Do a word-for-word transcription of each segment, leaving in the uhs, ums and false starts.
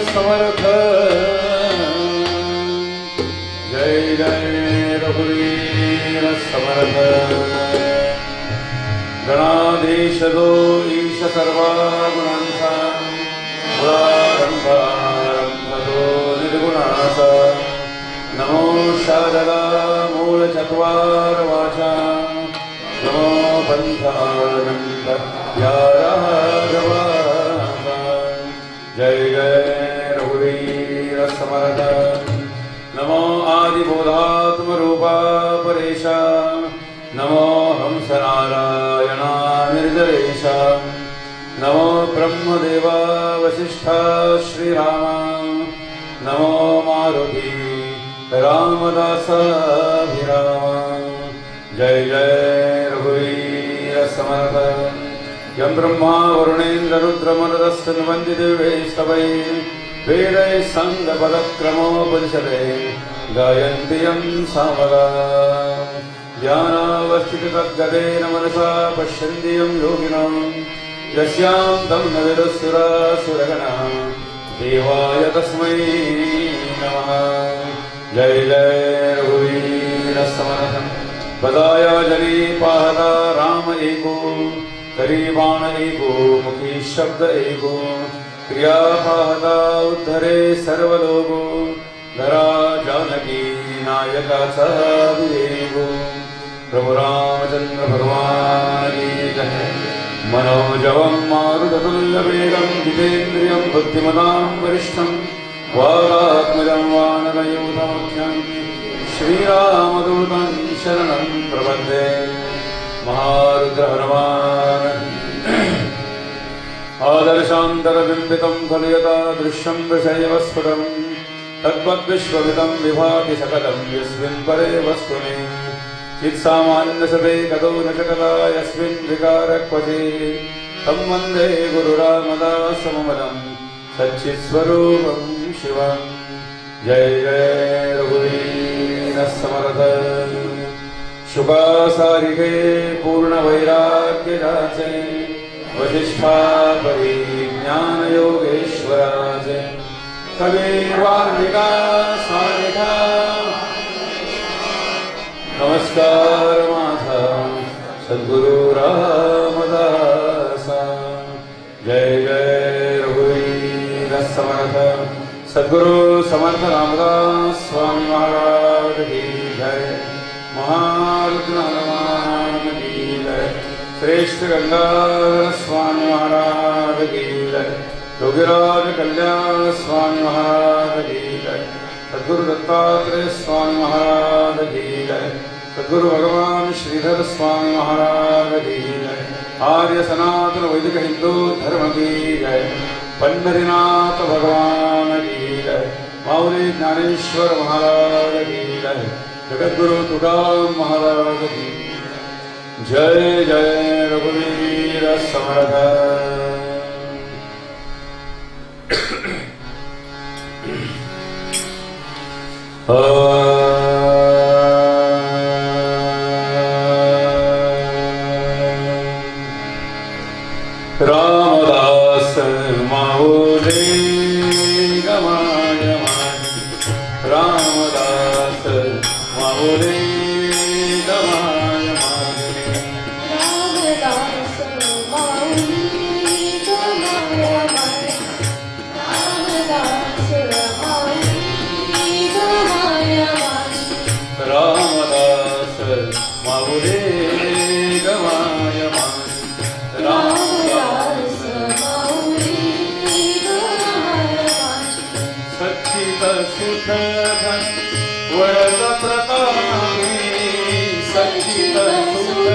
समर्थ जय जय रघुवीर समर्थ गणाधीश दो ईश सर्वा गुणांचा प्रारंभारंभतो निर्गुणाचा नमो शारदा मूल चत्वार वाचा नमो पंथानंद या राघवा जय जय रघुवीर समर्थ नमो आदिबोधात्म रूपा परेशा नमो हंस नारायणा निर्जरेशा नमो ब्रह्मदेवा वसिष्ठा श्रीरामा नमो मारुति रामदासाभिरामा जय जय रघुवीर समर्थ यं ब्रह्मा वरुणेन्द्र रुद्रमरुतस्तन्वन्ति दिव्यैस्तवै वेदैः साङ्गपदक्रमोपनिषदे गायन्ति यं सामगा ध्यानावस्थिततद्गतेन मनसा पश्यन्ति यं योगिनां यस्यां तं न विदुःसुरासुरगणाः देवाय तस्मै नमः जय जय रघुवीर समर्थ बदाया जली पाहता राम एको करी बाण एको मुखी शब्द एको क्रिया पाहता उद्धरे सर्व लोगो धरा जानकी नायकाचा विवेको प्रभु रामचंद्र भगवान की जय मनोजवं मारुततुल्यवेगं जितेन्द्रियं बुद्धिमतां वरिष्ठं वागात्मजं वानरयूथमुख्यं श्रीरामदूतं शरणं प्रपद्ये महारुद्र हनुमान आदर्शान्तरबिम्बितं खलु यथा दृश्यं दशैव स्फुटं तद्वद्विश्वविदं विभाति सकलं यस्मिन् परे वस्तुनि चित्सामान्यसते कदो न शकला यस्मिन् विकारक्वचित् तं वन्दे गुरुरामदासममलं सच्चित्स्वरूपं शिवं जय जय रघुवीर समर्थ शुभासारिके पूर्णवैराग्यराजे वसिष्ठा परिज्ञान योगेश्वराजे कविर्वाल्मिका सारिका नमस्कार माझा सद्गुरु रामदासा जय जय रघुवीर समर्थ सद्गुरु समर्थ रामदास स्वामी महाराज की जय महारुद्र हनुमान की जय श्रेष्ठ गंगाधर स्वामी महाराज की जय योगीराज कल्याण स्वामी महाराज की जय सद्गुरु दत्तात्रेय स्वामी महाराज की जय सद्गुरु भगवान श्रीधर स्वामी महाराज की जय आर्य सनातन वैदिक हिंदू धर्म की जय पंढरीनाथ भगवान की जय माऊली ज्ञानेश्वर महाराज की जय जगद्गुरु तुकाराम महाराज की जय जय रघुवीर समर्थ रामदास माऊली गमाय माही रामदास माऊली गमाय माही रामदास माऊली गमाय माही रामदास माऊली गमाय माही रामदास माऊली गमाय माही रामदास माऊली गमाय माही सच्चित सुख धन वरद प्रतापी सच्चित सुख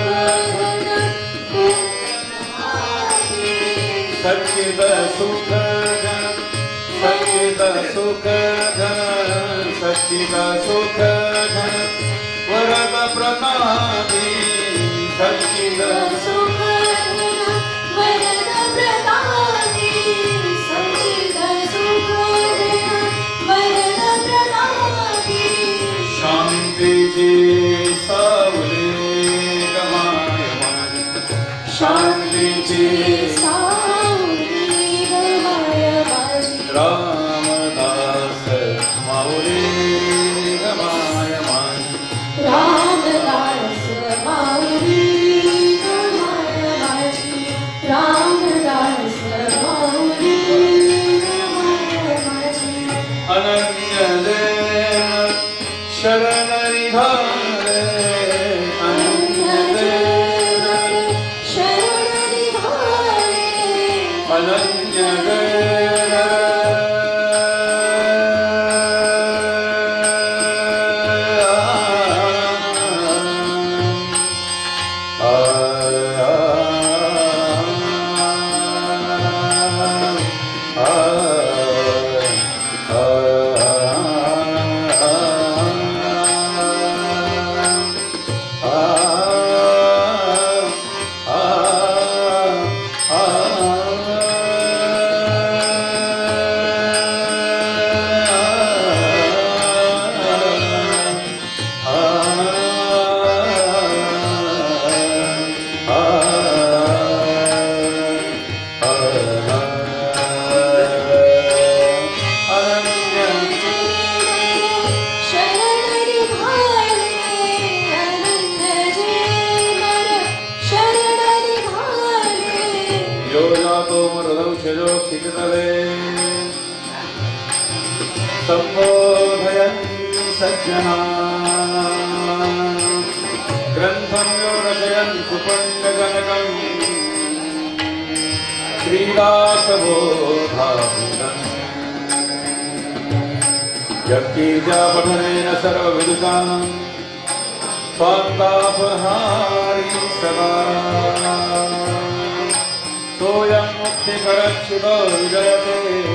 सच्चित सुख धन सच्चित सुख धन सच्चित सुख धन वरद प्रतापी सच्चित सुख वरद प्रतापी सच्चित सुख वरद प्रतापी शांतीची सावली गमाय माही शांतीची सावली गमाय माही राम अनन्य देन शरण निधाने अनन्य देन शरण निधाने अनन्य देन संबोधयन् सज्जना ग्रन्थं यो रचयन् सुपुण्यजनकम् श्रीदासबोधाभूतम् यत्कीजापठनेन सर्वविदुषां स्वान्तापहारी सदा सोऽयं मुक्तिकरक्षितो विजयते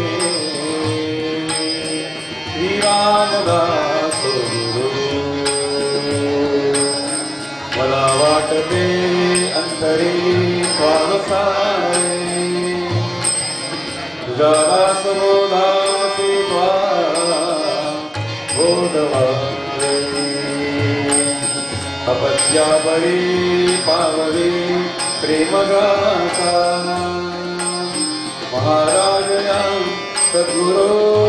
रामदासो मला वाटते अंतरी स्वावसाय तुझा दास बोधासी त्वा बोधवारे अपत्या परी पावली प्रेमगाथा महाराजया सद्गुरो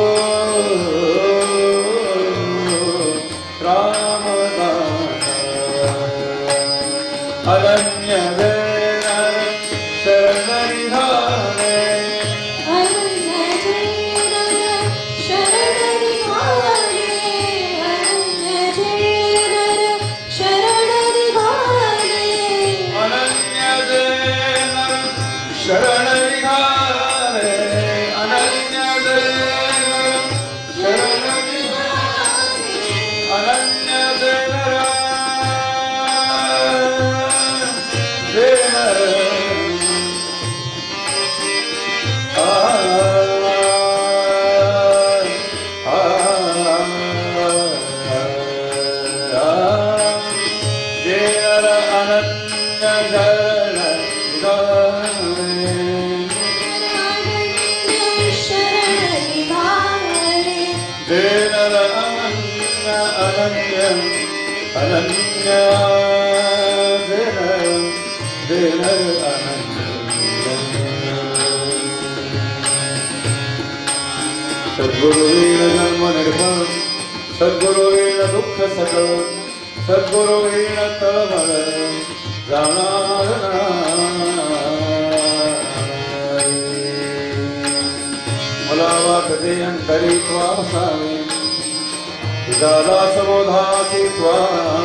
अनन्य देन शरण निधाने अनन्य देन शरण निधाने अनन्य देन शरण निधाने अनन्य देन शरण निधाने अनन्य देन शरण निधाने अनन्य देन अनन्य देन अनन्य सद्गुरुवीण जन्म निर्भय सद्गुरुवीण दुःख सकळ सद्गुरुवीण तळमळ जाणार मला वाटते अंतरी त्वा वसावे तुझा दास बोधासी त्वा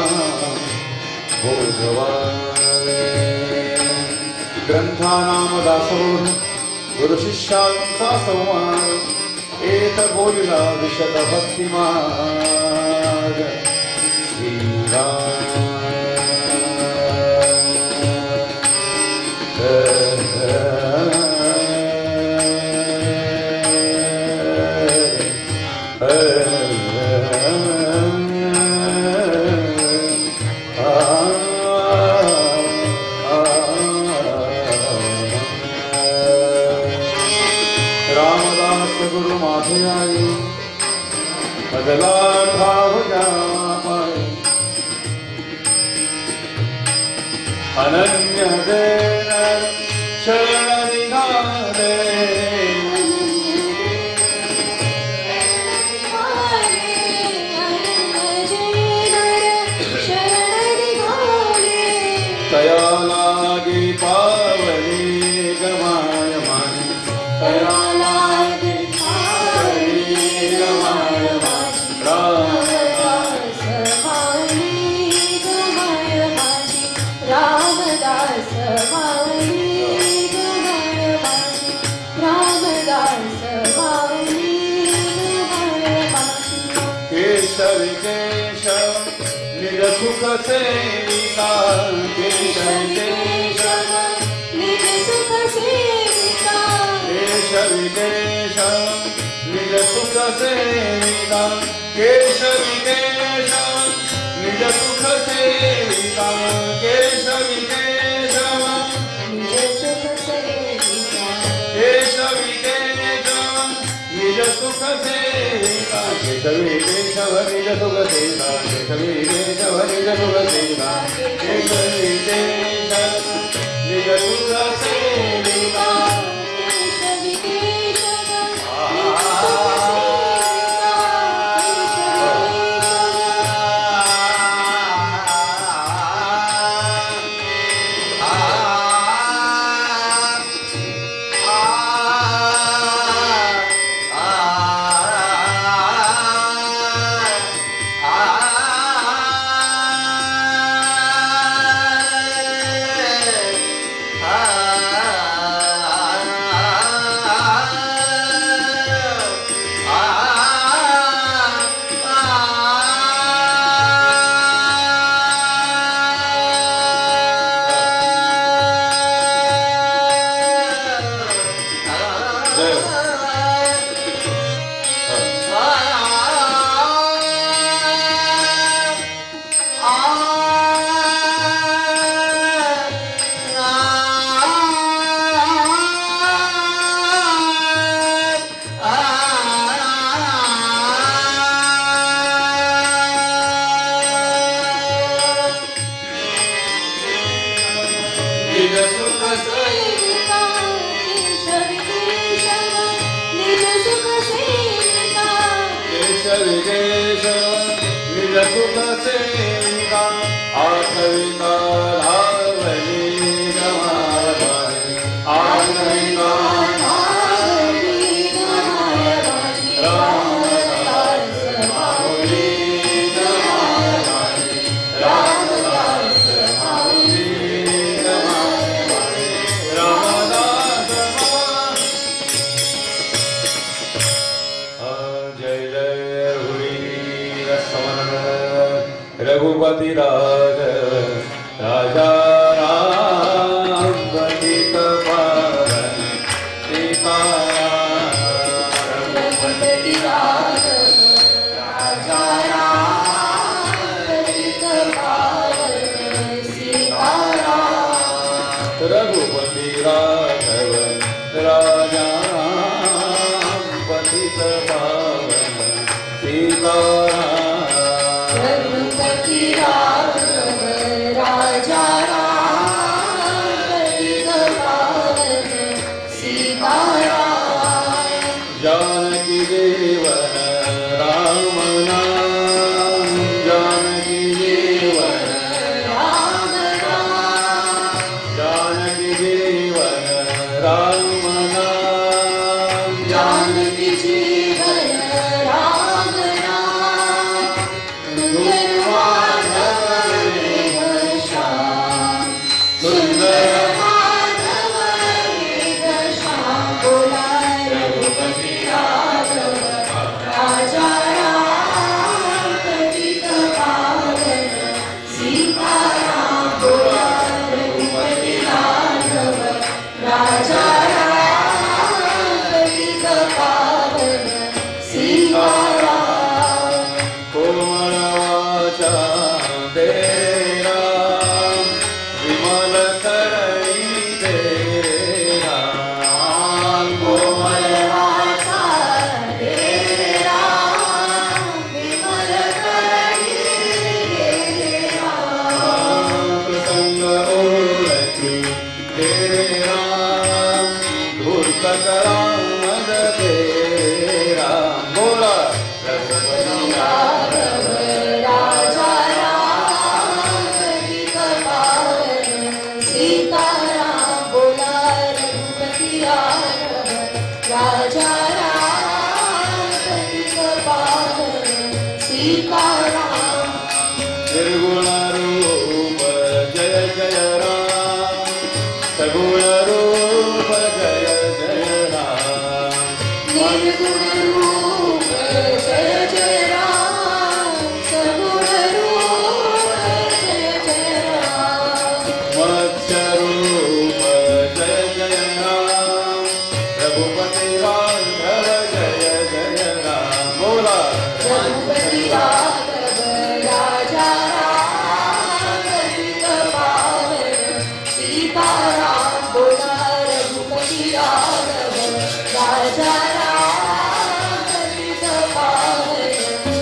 बोधवावे ग्रंथानाम दासोध गुरु शिष्यांचा संवाद एक बोलिला विशद भक्तिमार्ग श्रीराम गुरु माथे आई बदला भाव जाए अनन्य देन शरण निधाने तया लागी पावली गमाय मानी तया लागी पावली गमाय केशविकेश निज सुख सेविका केशविकेश निज सुख सेविका केशविकेश निज सुख सेविका केशविकेश निज सुख सेविका केशविकेश निज सुख सेविका केशविकेश निज सुख सेविका केशविकेशव निज सुख सेविका केशविकेशव निज सुख सेविका केशविकेश निज सुख सेविका रघुपति राघव राजा राम पतित पावन सीताराम रघुपति राघव राजा राम पतित पावन सीताराम रघुपति राघव राजा राम पतित पावन सीताराम रघुपति राघव राजा राम पतित पावन सीताराम जानकी जीवन राम नाम जानकी जीवन राम नाम जानकी जीवन राम नाम जानकी जीवन राम नाम सुंदर माधव मेघ श्याम सुंदर माधव मेघ श्याम बोला रघुपति राघव राजा राम पतित पावन सीताराम बोला रघुपति राघव राजा राम पतित पावन सीताराम कोमल वाचा तेरा विमल करणी तेरा कोमल वाचा तेरा विमल करणी तेरा संग ओळखी तेरा धूर्त करामद तेरा बोला रघुपति राघव राजा राम पतित पावन सीताराम बोला रघुपति राघव राजा राम पतित पावन सीताराम निर्गुण रूप जय जय राम सगुण रूप जय जय राम निर्गुण रूप जय जय राम रघुपति राघव राजा राम पतित पावन सीताराम बोला रघुपति राघव राजा राम पतित पावन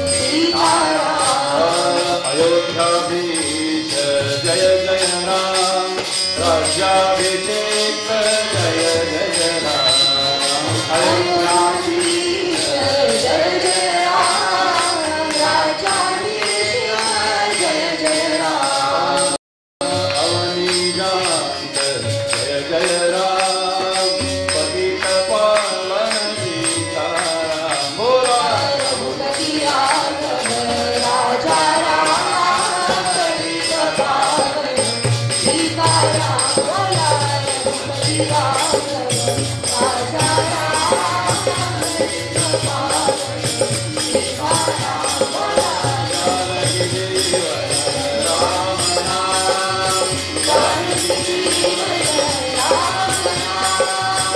सीताराम अयोध्याधीश जय जय राम राज्याभिषेक जय जय राम अयोध्याधीश जय जय राम राज्याभिषेक जय जय राम अवनीजात जय जय राम पतित पावन सीताराम बोला रघुपति राघव राजा राम पतित पावन सीताराम बोला रघुपति राघव राजा राम पतित पावन सीताराम बोला जानकी जीवन राम नाम जानकी जीवन राम नाम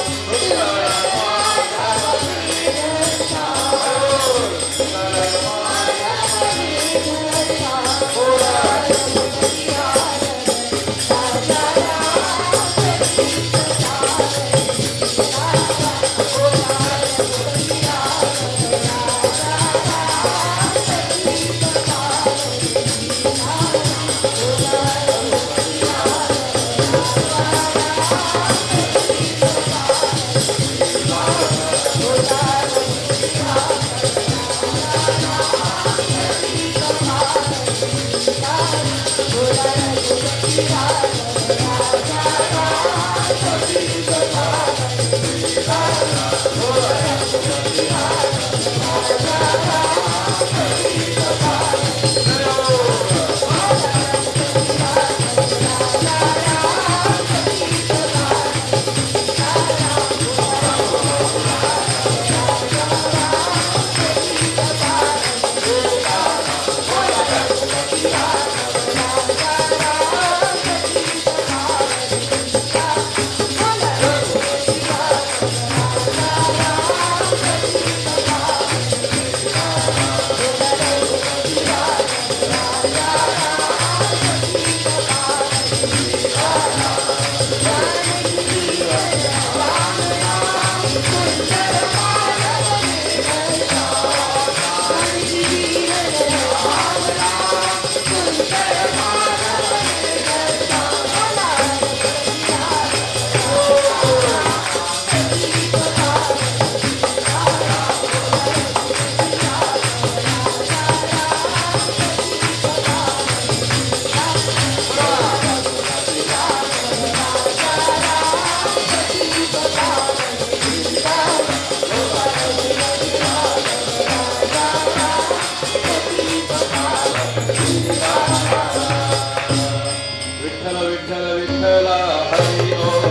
विठ्ठल विठ्ठल विठ्ठल हरि ओम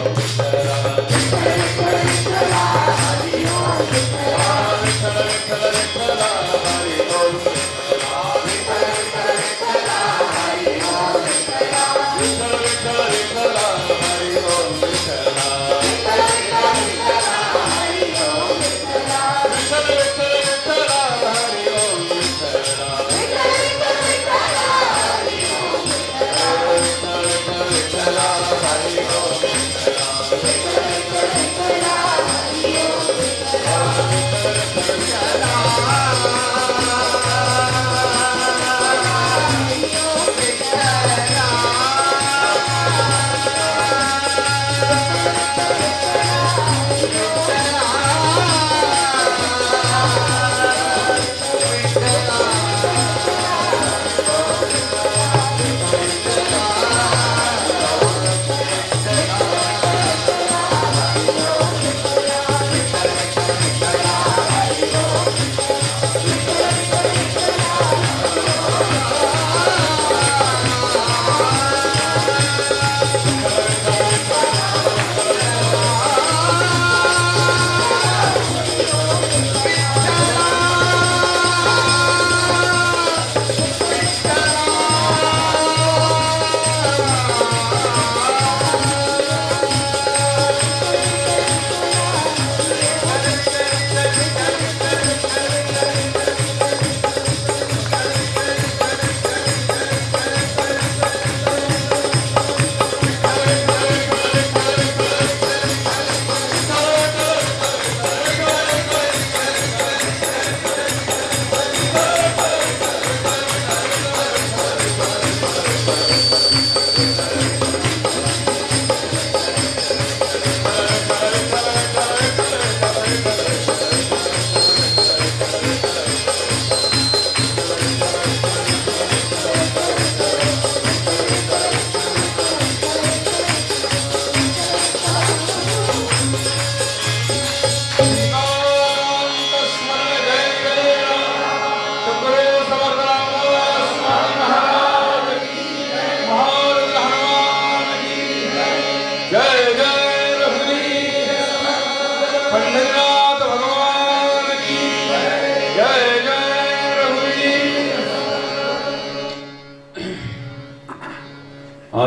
विठ्ठल विठ्ठल विठ्ठल विठ्ठल हरि ओम विठ्ठल विठ्ठल विठ्ठल हरि ओम विठ्ठल विठ्ठल विठ्ठल विठ्ठल हरि ओम विठ्ठल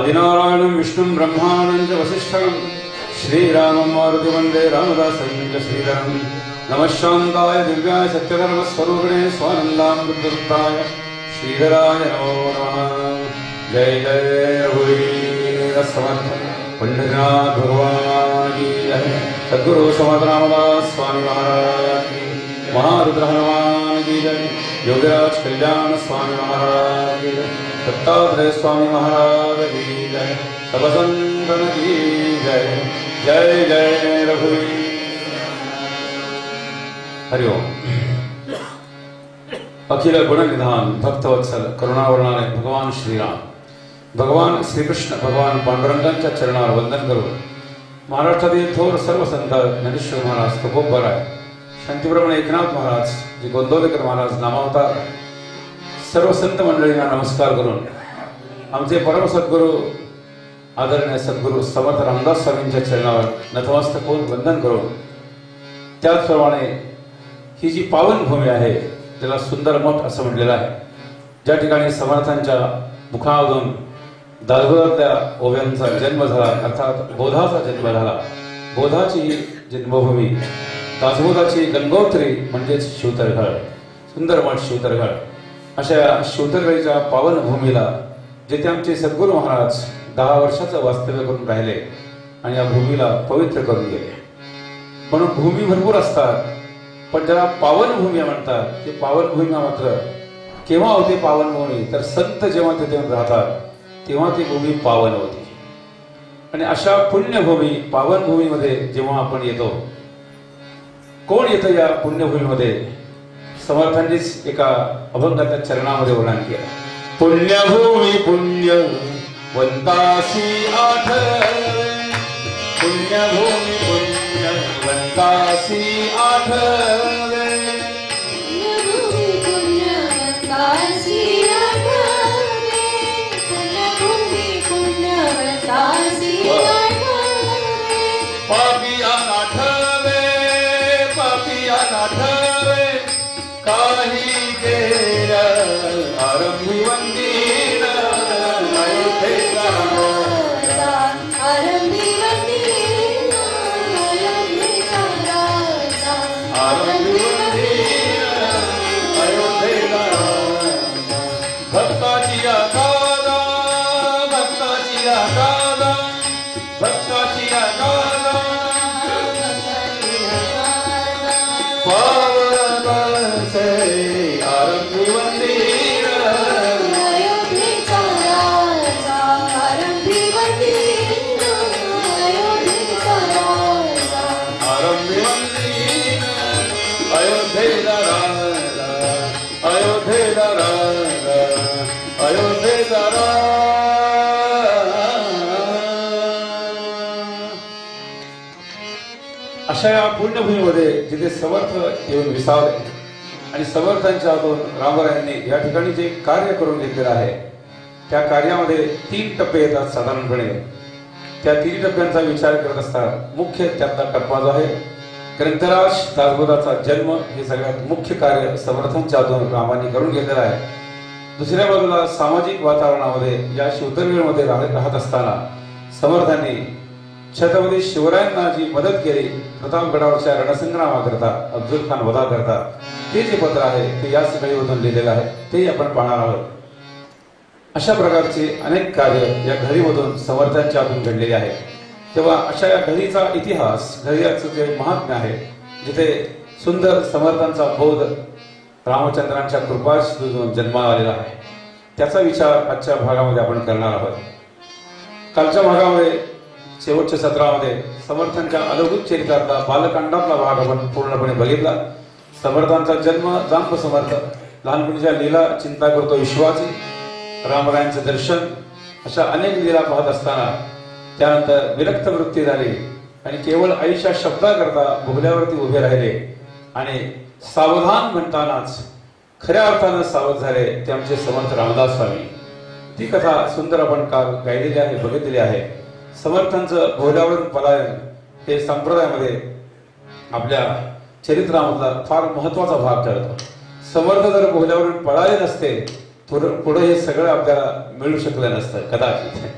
आदिनारायणं विष्णुं ब्रह्माणं च वसिष्ठं श्रीरामं मारुति वन्दे रामदासं च श्रीधरं नमः शान्ताय दिव्याय सत्यधर्मस्वरूपिणे स्वानन्दामृतदत्ताय श्रीधराय नमो नमः। जय जय रघुवीर समर्थ पंडितनाथ भगवान की जय। सद्गुरु समर्थ रामदास स्वामी महाराज की, महारुद्र हनुमान की जय। योगराज कल्याण स्वामी महाराज की जय। दत्तात्रेय स्वामी महाराज की जय। सब संतन की जय। जय जय रघुवीर। हरि ओम। अखिल गुणनिधान भक्तवत्सल करुणावर्णालय भगवान श्रीराम भगवान श्रीकृष्ण भगवान पांडुरंगांच्या चरणावर वंदन करून महाराष्ट्रातील थोर सर्व संत ज्ञानेश्वर महाराज तुकोबराय शांतीप्रमाण एकनाथ महाराज जे गोंदवलेकर महाराज नामावतार सर्व संत मंडळींना नमस्कार करून आमचे परम सद्गुरू आदरणीय सद्गुरू समर्थ रामदास स्वामींच्या चरणावर नतमस्तक होऊन वंदन करून त्याचप्रमाणे ही जी पावन भूमी आहे त्याला सुंदर मठ असं म्हटलेलं आहे, ज्या ठिकाणी समर्थांच्या मुखामधून दासबोधातल्या ओव्यांचा जन्म झाला, अर्थात बोधाचा जन्म झाला। बोधाची ही जन्मभूमी, दासबोधाची गंगोत्री म्हणजेच शिवतरघळ, सुंदर मठ शिवतरघळ। अशा शिवतरघळीच्या पावन भूमीला जेथे आमचे सद्गुरू महाराज दहा वर्षाचं वास्तव्य करून राहिले आणि या भूमीला पवित्र करून गेले। म्हणून भूमी भरपूर असतात, पण ज्याला पावन भूमी म्हणतात ते पावन भूमी मात्र केव्हा होते पावन भूमी, तर संत जेव्हा तिथे राहतात तेव्हा ती भूमी पावन होती। आणि अशा पुण्यभूमी पावन भूमीमध्ये जेव्हा आपण येतो, कोण येतं या पुण्यभूमीमध्ये? समर्थांनीच एका अभंगाच्या चरणामध्ये वर्णन केलं। पुण्यभूमी पुण्य वंतासी आठवे, पुण्यभूमी पुण्य वंतासी आठवे, पुण्यभूमी पुण्यवंतासी आठवे, पुण्यभूमी पुण्यवंतासी आठवे, पापिया नाठवे, पापिया नाठवे, काही केल आरंभी वंदीन अयोध्येचा राजा, आरंभी वंदीन अयोध्येचा राजा, आरंभी वंदीन अयोध्येचा राजा। भक्ताची आकादा, भक्ताची आकादा, भक्ताची आकादा, पावन से आरंभी वंदीन अयोध्येचा राजा, आरंभी वंदीन अयोध्येचा राजा, आरंभी वंदीन अयोध्येचा राजा, अयोध्येचा राजा, अयोध्येचा राजा। अशा या पुण्यभूमीमध्ये जिथे समर्थ येऊन विसावले आणि समर्थांच्या हातून रामरायांनी या ठिकाणी जे कार्य करून घेतलेलं आहे त्या कार्यामध्ये तीन टप्पे येतात साधारणपणे। त्या तीन टप्प्यांचा विचार करत असतात मुख्य त्यातला टप्पा जो आहे ग्रंथराज दासबोधाचा जन्म, हे सगळ्यात मुख्य कार्य समर्थांच्या हातून रामाने करून घेतलेलं आहे। दुसऱ्या बाजूला सामाजिक वातावरणामध्ये या शिवतरघळमध्ये राहत असताना समर्थांनी छत्रपती शिवरायांना जी मदत केली प्रतापगडावरच्या रणसंग्रामाकरता, अफजल खान वधा करता, ते जे पत्र आहे ते या घडीमधून लिहिलेलं आहे, ते आपण पाहणार आहोत। अशा प्रकारचे अनेक कार्य या घडीमधून समर्थांच्या हातून घडलेले आहे। तेव्हा अशा या घडीचा इतिहास, घडीचं जे महात्म्य आहे, जिथे सुंदर समर्थांचा बोध रामचंद्रांच्या कृपाशी जन्माला आलेला आहे, त्याचा विचार आजच्या भागामध्ये आपण करणार आहोत। कालच्या भागामध्ये शेवटच्या सत्रामध्ये समर्थांच्या अलौकिक चरित्रातला बालकांडातला भाग आपण पूर्णपणे बघितला। समर्थांचा जन्म, जांब समर्थ, लहानपणीच्या लीला चिंता करतो विश्वाची, रामरायांचं दर्शन, अशा अनेक लीला पाहत असताना त्यानंतर विरक्त वृत्ती झाली आणि केवळ आईच्या शब्दाकरता भोगल्यावरती उभे राहिले आणि सावधान म्हणतानाच खऱ्या अर्थानं सावध झाले ते आमचे समर्थ रामदास स्वामी। ती कथा सुंदर आपण काल गायलेली आहे, बघितलेली आहे। समर्थांचं भोगल्यावरून पलायन हे संप्रदायामध्ये आपल्या चरित्रामधला फार महत्वाचा भाग ठरतो। समर्थ जर भोगल्यावरून पळाले नसते तर पुढे हे सगळं आपल्याला मिळू शकलं नसतं कदाचित।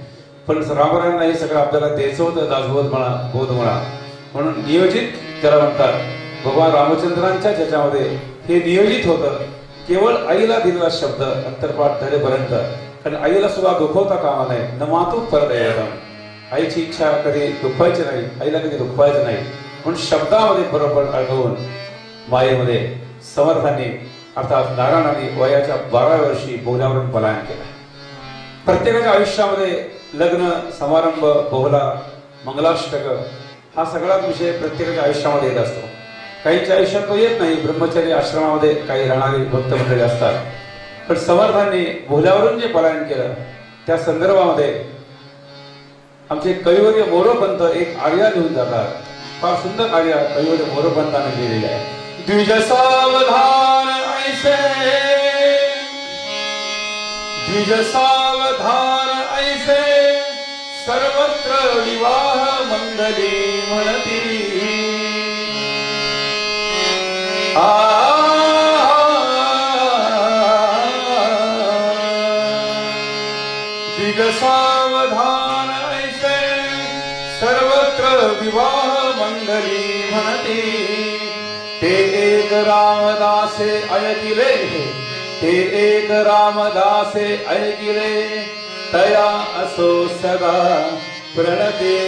पण रामरायांना हे सगळं आपल्याला द्यायचं होतं, दासबोध म्हणा, बोध म्हणा, म्हणून नियोजित त्याला म्हणतात. भगवान रामचंद्रांच्या ज्याच्यामध्ये हे नियोजित होतं. केवळ आईला दिलेला शब्द अंतरपाठ धरेपर्यंत, कारण आईला सुद्धा दुखवता कामा नये. न मातू परदयम, आईची इच्छा कधी दुखवायची नाही, आईला कधी दुखवायचं नाही. म्हणून शब्दामध्ये बरोबर अडवून मायेमध्ये समर्थांनी अर्थात नारायणाने वयाच्या बाराव्या वर्षी बोहल्यावरून पलायन केलं. प्रत्येकाच्या आयुष्यामध्ये लग्न समारंभ, बोहला, मंगलाष्टक हा सगळाच विषय प्रत्येकाच्या आयुष्यामध्ये येत असतो. काहींच्या आयुष्यात तो येत नाही. ब्रह्मचारी आश्रमामध्ये काही राहणारी भक्त मंडळी असतात. पण समर्थांनी बोहल्यावरून जे पलायन केलं त्या संदर्भामध्ये आमचे कैवर्य मोरोपंत एक आर्या लिहून जातात. फार सुंदर आर्या कैवर्य मोरोपंताने लिहिलेली आहे. द्विज सावधान ऐसे, द्विज सावधान ऐसे, सर्वत्र विवाह मंगली म्हणती. आ द्विज सावधान ऐसे, सर्वत्र विवाह मंगली म्हणती. ते एक रामदासे ऐकिले, ते एक रामदासे ऐकिले, तया असो सदा प्रणते.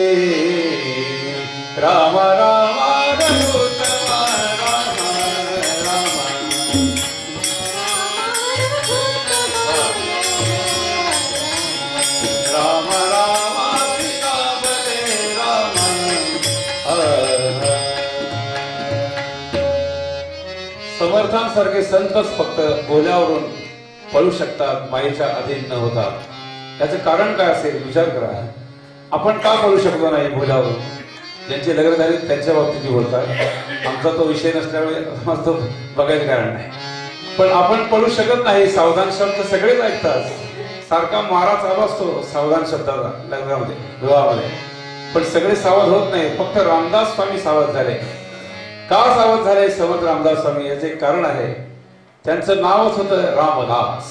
राम राम रघुत्तम राम राम, राम राम सीतापते राम. समर्थांसारखे संतच फक्त बोल्यावरून पळू शकतात, मायेच्या अधीन न होता. त्याचं कारण काय असेल विचार करा. आपण का पळू शकतो नाही बोल्यावरून? ज्यांचे लग्न झाले त्यांच्या बाबतीत बोलतात. आमचा तो विषय नसल्यामुळे तो बघायचं कारण नाही. पण आपण पळू शकत नाही. सावधान शब्द सगळेच ऐकतात. सारखा मारा चालू असतो सावधान शब्दाचा लग्नामध्ये, विवाहामध्ये. पण सगळे सावध होत नाही. फक्त रामदास स्वामी सावध झाले. का सावध झाले समर्थ रामदास स्वामी? याचे कारण आहे, त्यांचं नावच होतं रामदास.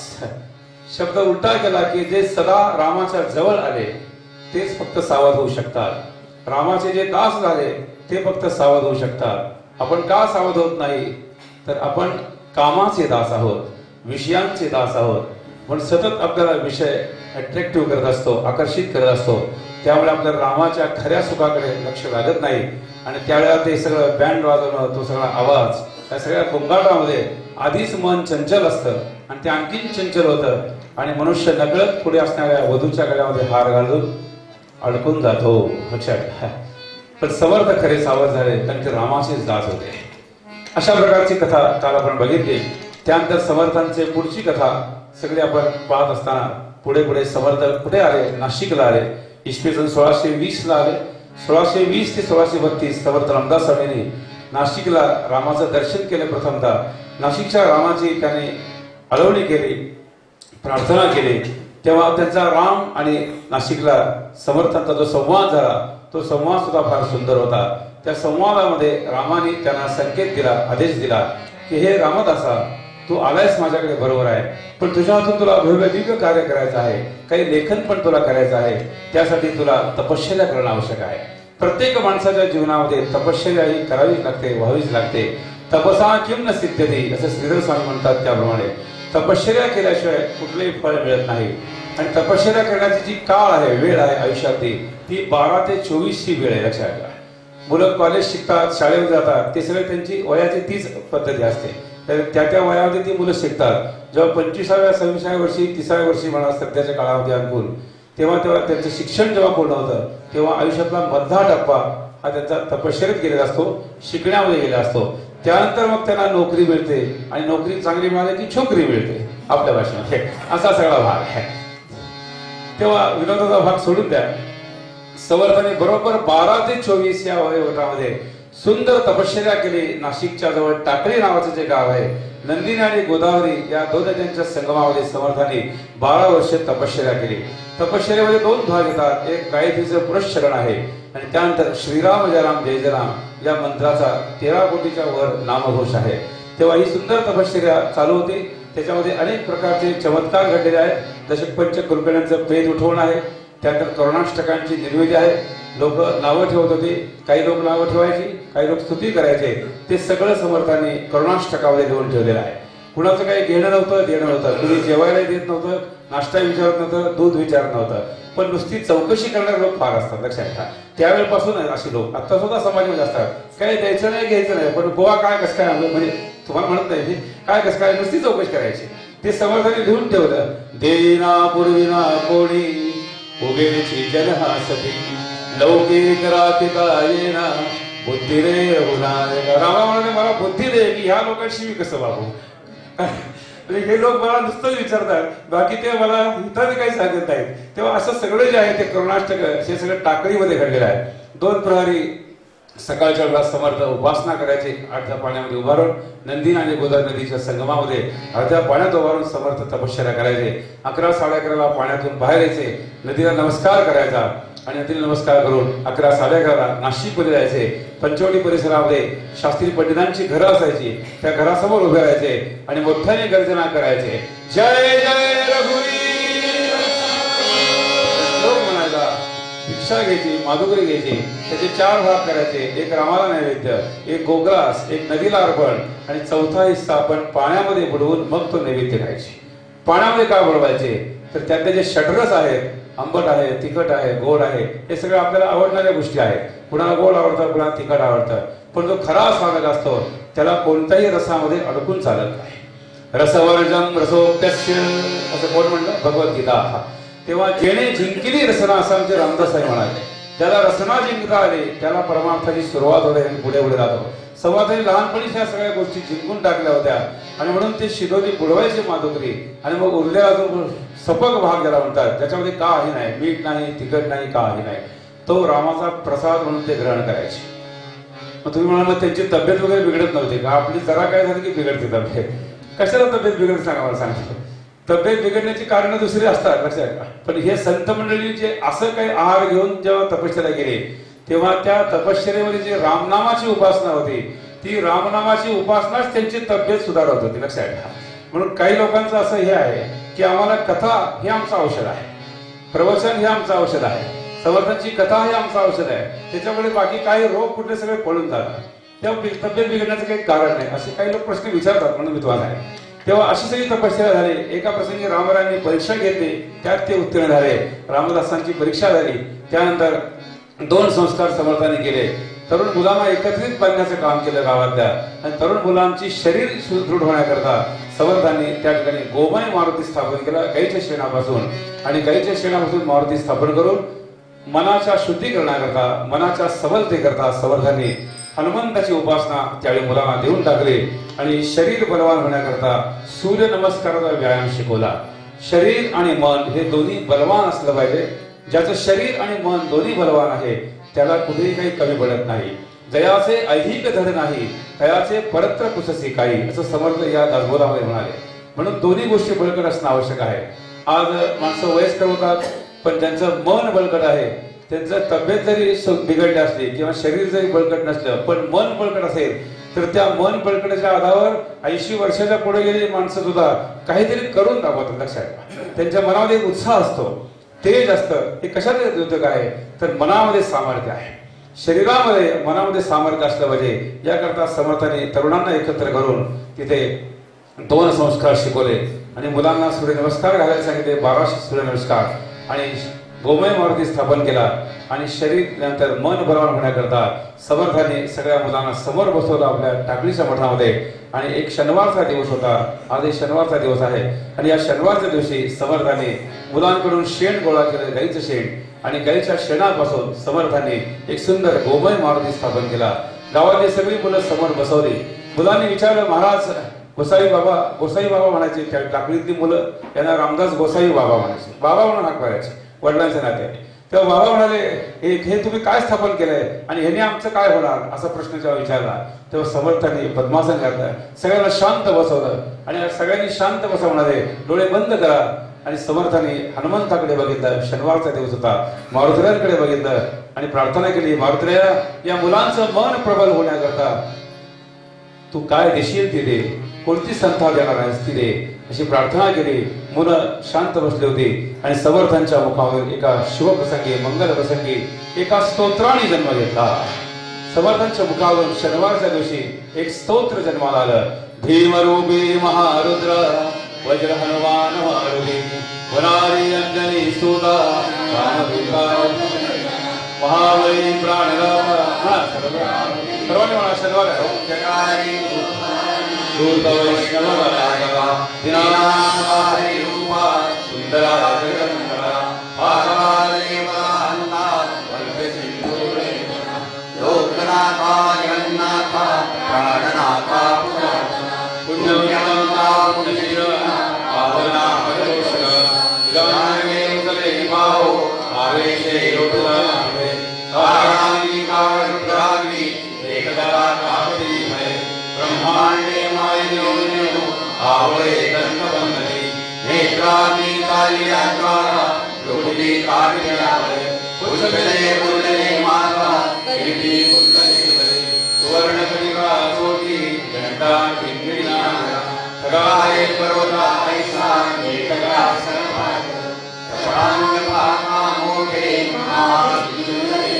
शब्द उलटा केला की जे सदा रामाच्या जवळ आले तेच फक्त सावध होऊ शकतात. रामाचे जे दास झाले ते फक्त सावध होऊ शकतात. आपण का सावध होत नाही? तर आपण कामाचे दास आहोत, विषयांचे दास आहोत. पण सतत आपल्याला विषय अट्रॅक्टिव्ह करत असतो, आकर्षित करत असतो. त्यामुळे आपल्याला रामाच्या खऱ्या सुखाकडे लक्ष लागत नाही. आणि त्यावेळेला ते सगळं बँड वाजवणं, तो सगळा आवाज, त्या सगळ्या गोंगाटामध्ये आधीच मन चंचल असतं आणि ते आणखीन चंचल होतं. आणि मनुष्य नकळत पुढे असणाऱ्या वधूच्या गळ्यामध्ये हार घालून अडकून जातो. लक्षात. पण समर्थ खरे सावध झाले, त्यांचे रामाचेच दास होते. अशा प्रकारची कथा काल आपण बघितली. त्यानंतर समर्थांची पुढची कथा सगळी आपण पाहत असताना पुढे पुढे समर्थ कुठे आले? नाशिकला आले. इसवी सन सोळाशे वीस ला आले. सोळाशे वीस ते सोळाशे बत्तीस समर्थ रामदास स्वामींनी नाशिकला रामाचं दर्शन केलं. प्रथमतः नाशिकच्या रामाची त्याने आळवणी केली, प्रार्थना केली. तेव्हा त्यांचा राम आणि नाशिकला समर्थांचा जो संवाद झाला तो संवाद सुद्धा फार सुंदर होता. त्या संवादामध्ये रामाने त्यांना संकेत दिला, आदेश दिला की हे रामदासा, तू आलायस माझ्याकडे बरोबर आहे, पण तुझ्या हातून तुला भव्य दिव्य कार्य करायचं आहे. काही लेखन पण तुला करायचं आहे. त्यासाठी तुला तपश्चर्या करणं आवश्यक आहे. प्रत्येक माणसाच्या जीवनामध्ये तपश्चर्या ही करावीच लागते, व्हावीच लागते. तपसा किम न सिद्ध्यति, असं श्रीधर स्वामी म्हणतात. त्याप्रमाणे तपश्चर्या केल्याशिवाय कुठलेही फळ मिळत नाही. आणि तपश्चर्या करण्याची जी काळ आहे, वेळ आहे आयुष्यातली, ती बारा ते चोवीस ची वेळ आहे. लक्षात घ्या. मुलं कॉलेज शिकतात, शाळेत जातात, ते सगळे त्यांची वयाची तीच पद्धती असते. तर त्या त्या वयामध्ये ती मुलं शिकतात. जेव्हा पंचवीसाव्या सव्वीसाव्या वर्षी, तिसाव्या वर्षी म्हणा सध्याच्या काळामध्ये अनुकूल, तेव्हा तेव्हा त्यांचं शिक्षण जेव्हा पूर्ण होतं तेव्हा आयुष्यातला मधला टप्पा हा त्यांचा तपश्चर्येत गेलेला असतो, शिकण्यामध्ये गेलेला असतो. त्यानंतर मग त्यांना नोकरी मिळते आणि नोकरी चांगली मिळाली की छोकरी मिळते आपल्या भाषेमध्ये. असा सगळा भाग आहे. तेव्हा विनोदाचा भाग सोडून द्या. समर्थाने बरोबर बारा ते चोवीस या वयोगटामध्ये सुंदर तपश्चर्या केली. नाशिकच्या जवळ टाकळी नावाचं जे गाव आहे, नंदिनी आणि गोदावरी या दोन नद्यांच्या संगमामध्ये समर्थाने बारा वर्ष तपश्चर्या केली. तपश्चर्यामध्ये दोन भाग येतात. एक गायत्रीचं पुरस्चरण आहे आणि त्यानंतर श्रीराम जय राम जय जय राम या मंत्राचा तेरा कोटीच्या वर नामघोष आहे. तेव्हा ही सुंदर तपश्चर्या चालू होती. त्याच्यामध्ये अनेक प्रकारचे चमत्कार घडलेले आहेत. जसे पंचकृपेणांचं पेज उठवणं आहे, त्यानंतर करुणाष्टकांची निर्मिती आहे. लोक नावं ठेवत होते, काही लोक नावं ठेवायची, काही लोक स्तुती करायचे. ते सगळं समर्थांनी करुणाष्टकामध्ये लिहून ठेवलेलं आहे. कुणाचं काही घेणं नव्हतं, देणं नव्हतं. कुणी जेवायला देत नव्हतं, नाश्ता विचारत नव्हतं, दूध विचारत नव्हतं. पण नुसती चौकशी करणारे लोक फार असतात, लक्षात घ्या. त्यावेळेपासून असे लोक आता सुद्धा समाजामध्ये असतात. काही द्यायचं नाही, घ्यायचं नाही, पण गोवा काय कसं काय आणलं म्हणजे तुम्हाला म्हणत नाही काय कसं काय, नुसती चौकशी करायची. ते समर्थाने लिहून ठेवलं. देना पूर्विना कोणी उगेची जनहासती लौकिक रातिका येना बुद्धी रे होणार. रामा म्हणाले मला बुद्धी दे की ह्या लोकांशी मी कसं वागू. म्हणजे हे लोक मला नुसतंच विचारतात, बाकी ते मला इतर काही सांगत नाहीत. तेव्हा असं सगळं जे आहे ते करुणाष्टक हे सगळं टाकळीमध्ये घडलेलं आहे. दोन प्रहरी सकाळच्या वेळा समर्थ उपासना करायचे. अर्ध्या पाण्यामध्ये उभारून नंदी आणि गोदा नदीच्या संगमामध्ये अर्ध्या पाण्यात उभारून समर्थ तपश्चर्या करायचे. अकरा साडे अकराला पाण्यातून बाहेर यायचे, नदीला नमस्कार करायचा आणि नदीला नमस्कार करून अकरा साडे अकराला नाशिकमध्ये जायचे. पंचवटी परिसरामध्ये शास्त्री पंडितांची घरं असायची, त्या घरासमोर उभे राहायचे आणि मोठ्याने गर्जना करायचे, जय जय रघुवीर. श्लोक म्हणायचा, भिक्षा घ्यायची, माधुकरी घ्यायची, त्याचे चार भाग करायचे. एक रामाला नैवेद्य, एक गोग्रास, एक नदीला अर्पण आणि चौथा हिस्सा आपण पाण्यामध्ये बुडवून मग तो नैवेद्य खायचे. पाण्यामध्ये का बुडवायचे तर त्यातले जे षड्रस आहेत, आंबट आहे, तिखट आहे, गोड आहे, हे सगळं आपल्याला आवडणाऱ्या गोष्टी आहेत. कुणाला गोड आवडतं, कुणाला तिखट आवडतं, पण जो खरा साधक असतो त्याला कोणत्याही रसामध्ये अडकून चालत नाही. रसवर्जम रसोप्यस्य असं कोण म्हणलं, भगवद्गीता. तेव्हा जेणे जिंकली रसना असं आमचे रामदास आई म्हणाले. ज्याला रसना जिंकता आली त्याला परमार्थाची सुरुवात होते आणि पुढे पुढे जातो. संवादाने लहानपणीच या सगळ्या गोष्टी जिंकून टाकल्या होत्या आणि म्हणून ते शिदोरी बुडवायचे माधुकरी आणि मग उरलेला अजून सपक भाग ज्याला म्हणतात, त्याच्यामध्ये काही नाही, मीठ नाही, तिखट नाही, काही नाही, तो रामाचा प्रसाद म्हणून ते ग्रहण करायचे. मग तुम्ही म्हणाल मग त्यांची तब्येत वगैरे बिघडत नव्हती का? आपली जरा काय झाली की बिघडते तब्येत. कशाला तब्येत बिघडत सांगा मला सांगतो. तब्येत बिघडण्याची कारण दुसरी असतात, लक्षात. पण हे संत मंडळी जे असं काही आहार घेऊन जेव्हा तपश्चर्या केली तेव्हा त्या तपश्चर्येमध्ये जी रामनामाची उपासना होती, ती रामनामाची उपासनाच त्यांची तब्येत सुधारत होती, लक्षात घ्या. म्हणून काही लोकांचं असं हे आहे की आम्हाला कथा हे आमचं औषध आहे, प्रवचन हे आमचं औषध आहे, समर्थांची कथा हे आमचं औषध आहे, त्याच्यामुळे बाकी काही रोग कुठले सगळे पळून जातात, तेव्हा तब्येत बिघडण्याचं काही कारण नाही, असे काही लोक प्रश्न विचारतात. म्हणून मी तुम्हाला आहे तेव्हा अशी सगळी तपश्चर्या झाली. एका प्रसंगी रामरायांनी परीक्षा घेतली, त्यात ते उत्तीर्ण झाले. रामदासांची परीक्षा झाली, त्यानंतर दोन संस्कार समर्थांनी केले. तरुण मुलांना एकत्रित बांधण्याचं काम केलं गावातल्या आणि तरुण मुलांची शरीर सुदृढ होण्याकरता समर्थांनी त्या ठिकाणी गोमय मारुती स्थापन केला गाईच्या शेणापासून. आणि गाईच्या शेणापासून मारुती स्थापन करून मनाच्या शुद्धीकरणाकरता, मनाच्या सबलतेकरता समर्थांनी हनुमंताची उपासना त्यावेळी मुलांना देऊन टाकली आणि शरीर बलवान होण्याकरता सूर्य नमस्काराचा व्यायाम शिकवला. शरीर आणि मन हे दोन्ही बलवान असलं पाहिजे. ज्याचं शरीर आणि मन दोन्ही बलवान आहे त्याला कुठेही काही कमी पडत नाही. जयाचे ऐहिक धड नाही, तयाचे परत्र कुससी काही, असं समर्थ या दासबोधामध्ये म्हणाले. म्हणून दोन्ही गोष्टी बळकट असणं आवश्यक आहे. आज माणसं वयस्कर होतात पण त्यांचं मन बळकट आहे, त्यांचं तब्येत जरी बिघडली असली किंवा शरीर जरी बळकट नसलं पण मन बळकट असेल तर त्या मन बळकटीच्या आधारावर ऐंशी वर्षाच्या पुढे गेलेली माणसं सुद्धा काहीतरी करून दाखवतात, लक्षात. त्यांच्या मनामध्ये एक उत्साह असतो, तेज असतं. हे कशाचे द्योतक आहे तर मनामध्ये सामर्थ्य आहे, शरीरामध्ये मनामध्ये सामर्थ्य असलं पाहिजे. याकरता समर्थाने तरुणांना एकत्र करून तिथे दोन संस्कार शिकवले आणि मुलांना सूर्यनमस्कार घालायला सांगितले, बाराशे सूर्यनमस्कार, आणि गोमय मारुती स्थापन केला. आणि शरीर नंतर मन बलवान होण्याकरता समर्थाने सगळ्या मुलांना समोर बसवलं आपल्या टाकळीच्या मठामध्ये. आणि एक शनिवारचा दिवस होता, आज एक शनिवारचा दिवस आहे आणि या शनिवारच्या दिवशी समर्थाने मुलांकडून शेण गोळा केलं, गाईचं शेण, आणि गाईच्या शेणापासून समर्थाने एक सुंदर गोमय मारुती स्थापन केला. गावातली सगळी मुलं समोर बसवली. मुलांनी विचारलं, महाराज गोसाई बाबा, गोसाई बाबा म्हणायचे. त्या टाकळीतली मुलं यांना रामदास गोसाई बाबा म्हणायचे, बाबा म्हणून हाक मारायचे वडिलांच्या नात्याने. तेव्हा बाबा म्हणाले, हे तुम्ही काय स्थापन केलंय आणि ह्याने आमचं काय होणार, असा प्रश्न जेव्हा विचारला तेव्हा समर्थांनी पद्मासन घातलं, सगळ्यांना शांत बसवलं आणि सगळ्यांनी शांत बसा म्हणाले, डोळे बंद करा. आणि समर्थांनी हनुमंताकडे बघितलं, शनिवारचा दिवस होता, मारुतीरायांकडे बघितलं आणि प्रार्थना केली, मारुतीराया या मुलांचं मन प्रबल होण्याकरता तू काय देशील ते दे, कोणती संथा देणार आहेस ती दे अशी प्रार्थना केली. मुलं शांत बसले होते आणि समर्थांच्या मुखावर एका शुभप्रसंगी मंगल प्रसंगी एका स्तोत्राने जन्म घेतला. समर्थांच्या मुखावर शनिवारच्या दिवशी एक स्तोत्र जन्माला आलं. भीमरूपी महारुद्र वज्र हनुमान मारुती वनारी अंजनी सुदा रामदूता महाबली प्राणराम. सर्वांनी म्हणा शनिवार आहे. दूत वैष्णव राघवा दिनानाथारी रूपा सुंदरा जगन्नाथा पार्वती वराहंता वल्लभ सिंधुरे लोकनाथा जगन्नाथा प्राणनाथा पुण्यवंता पुण्यशीला पावना परोशर विरामे उतले भाव आवेशे लोटलावे कारानी कारुद्राग्नि एकदा कापती भय ब्रह्मांडे मायन्योन्यो आवळे दंडबंधनी नेत्राग्नि कालियात्वारा लोटी काटियावे पुष्पले पुरले माता किरीटी कुंडली भरे सुवर्ण कलिका सोटी घंटा किंगिणा सगाये पर्वता ऐसा एकगा सर्वात सप्रांग भामा मोठे महाविद्युल्ले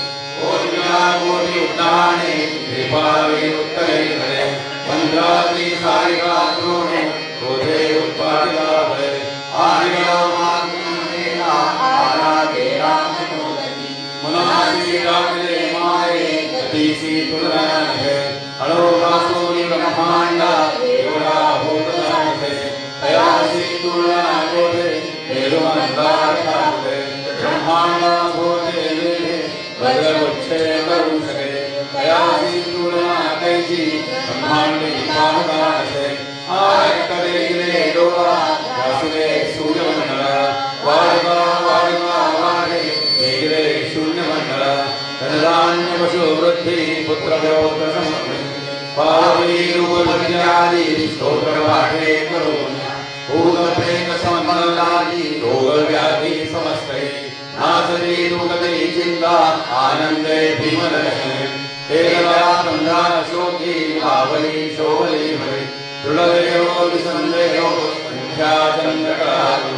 ओर्जा मोठी उड्डाणे देवावे उत्तरे भरे पंधरावी सारिका द्रोणे क्रोधे उत्पादिला भरे आर्या मागेना आराधे राम मोदनी मनासी रागले माये गतीसी तुलना है अणोरासोनी ब्रह्मांडा एवढा होता है तयासी तुलना होते निर्वंदार ठाकरे ब्रह्मांडा होते वज्रवक्षे करू सके तयासी तुलना कैसी ब्रह्मांडी पाहतासे आय करे गिरे डोळा वासुदे सूर्यमंडला वाळवा वाळवा वाळे गिरे शून्यमंडला धनधान्य पशु वृद्धी पुत्र पौत्र समृद्धी पावनी रूपविद्यादी स्तोत्र पाठे करून भूत प्रेत समंतलादी रोग व्याधी समस्ते नासरी दुर्गते चिंता आनंदे भीमदर्शने केवला संधा शोकी आवली शोभली भरे दृढदेहो विसंदेहो संख्या चंद्रकलालु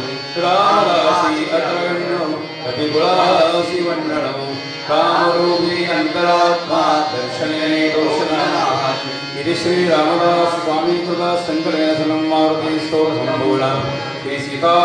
रामदासी अग्रगण्यो कपिकुलासी वंदनो कामरूपी अंतरात्मा दर्शने दोषनाः. इति श्री रामदास स्वामी कृता संकलनसनं मारुती स्तोत्र संपूर्ण श्री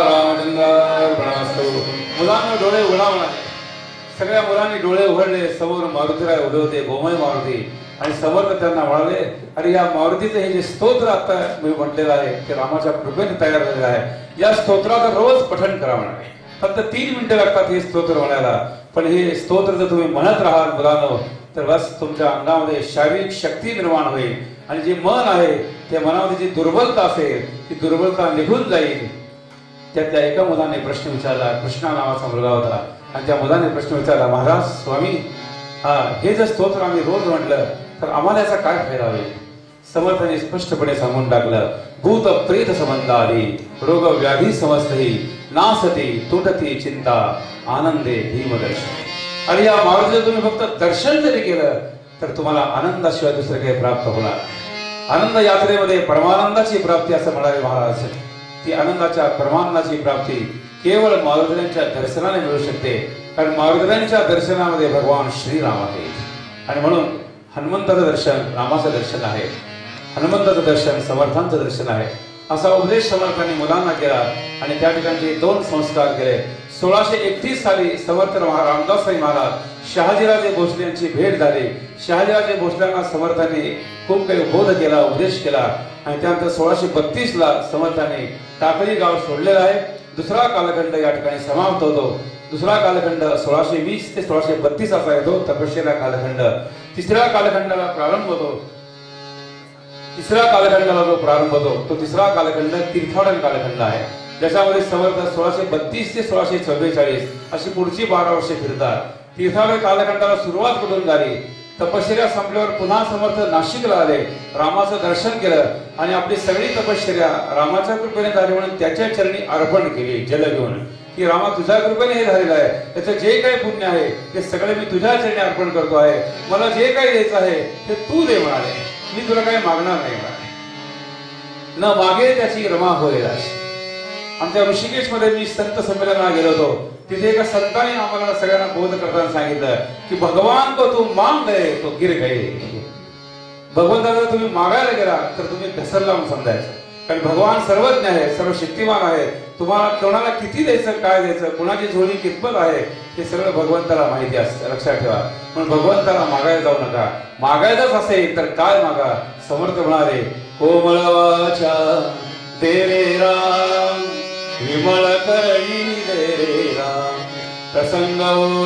सीतारामचंद्रार्पणमस्तु. मुलांना डोळे उघडावणार. सगळ्या मुलांनी डोळे उघडले. समोर मारुतीराय उभे होते, गोमय मारुती. आणि समर्थ त्यांना म्हणाले, अरे या मारुतीचं हे जे स्तोत्र आता मी म्हटलेलं आहे ते रामाच्या कृपेने तयार झालेलं आहे. या स्तोत्राचं रोज पठण करा म्हणाले. फक्त तीन मिनिटं लागतात हे स्तोत्र म्हणायला. पण हे स्तोत्र जर तुम्ही म्हणत राहाल मुलांनो तर बस तुमच्या अंगामध्ये शारीरिक शक्ती निर्माण होईल. आणि जे मन आहे त्या मनामध्ये जी दुर्बलता असेल ती दुर्बलता निघून जाईल. त्यातल्या एका मुलाने प्रश्न विचारला. कृष्णा नावाचा मुलगा होता. आणि त्या मुलाने प्रश्न विचारला, महाराज स्वामी हा हे जर स्तोत्र आम्ही रोज म्हटलं तर आम्हाला याचा काय फायदा होईल. समर्थाने स्पष्टपणे सांगून टाकलं, भूत प्रेत संबंध आली रोग व्याधी समजतही नासती तुटती चिंता आनंदे भीमदर्शन. आणि या मारुतीचं तुम्ही फक्त दर्शन जरी केलं तर तुम्हाला आनंदाशिवाय दुसरं काही प्राप्त होणार. आनंद यात्रेमध्ये परमानंदाची प्राप्ती असं म्हणाले महाराज. ती आनंदाच्या परमानंदाची प्राप्ती केवळ मारुतीच्या दर्शनाने मिळू शकते. कारण मारुतीच्या दर्शनामध्ये भगवान श्रीराम आहेत. आणि म्हणून हनुमंताचं दर्शन रामाचं दर्शन आहे. हनुमंताचं दर्शन समर्थांचं दर्शन आहे. असा उपदेश समर्थांनी मुलांना केला. आणि त्या ठिकाणी दोन संस्कार केले. सोळाशे एकतीस साली समर्थ रामदासराय महाराज शहाजीराजे भोसले यांची भेट झाली. शहाजीराजे भोसल्यांना समर्थांनी खूप काही बोध केला, उपदेश केला. आणि त्यानंतर सोळाशे बत्तीस ला समर्थांनी टाकळी गाव सोडलेलं आहे. दुसरा कालखंड या ठिकाणी समाप्त होतो. दुसरा कालखंड सोळाशे वीस ते सोळाशे बत्तीस असा येतो तपश्चर्या कालखंड. तिसऱ्या कालखंडाला प्रारंभ होतो. तिसऱ्या कालखंडाला जो प्रारंभ होतो तो तिसरा कालखंड तीर्थाटन कालखंड आहे. ज्याच्यामध्ये समर्थ सोळाशे बत्तीस ते सोळाशे चव्वेचाळीस अशी पुढची बारा वर्षे फिरतात. तीर्थाटन कालखंडाला सुरुवात कुठून झाली. तपश्चर्या संपल्यावर पुन्हा समर्थ नाशिकला आले. रामाचं दर्शन केलं आणि आपली सगळी तपश्चर्या रामाच्या कृपेने झाली म्हणून त्याच्या चरणी अर्पण केली जल घेऊन. की रामा तुझ्या कृपेने हे झालेलं आहे. त्याचं जे काही पुण्य आहे ते सगळे मी तुझ्या चरणी अर्पण करतो आहे. मला जे काही द्यायचं आहे ते तू दे म्हणाले. मी तुला काही मागणार नाही म्हणाले. न मागे त्याची रमा होईल अशी. आमच्या ऋषिकेश मध्ये मी संत संमेलनाला गेलो होतो. तिथे एका संतांनी आम्हाला सगळ्यांना बोध करताना सांगितलं की भगवान को तू मांग गए तो गिर गए. भगवंताला तुम्ही मागायला गेला तर तुम्ही घसरला म्हणून समजायचं. कारण भगवान सर्वज्ञ आहे, सर्व शक्तिमान आहे. तुम्हाला कोणाला किती द्यायचं, काय द्यायचं, कुणाची झोळी कितपत आहे हे सगळं भगवंताला माहिती असतं. लक्षात ठेवा. म्हणून भगवंताला मागायला जाऊ नका. मागायचंच असेल तर काय मागा. समर्थ म्हणाले कोमळ वाचा दे रे राम, विमळ करणी दे रे राम, प्रसंग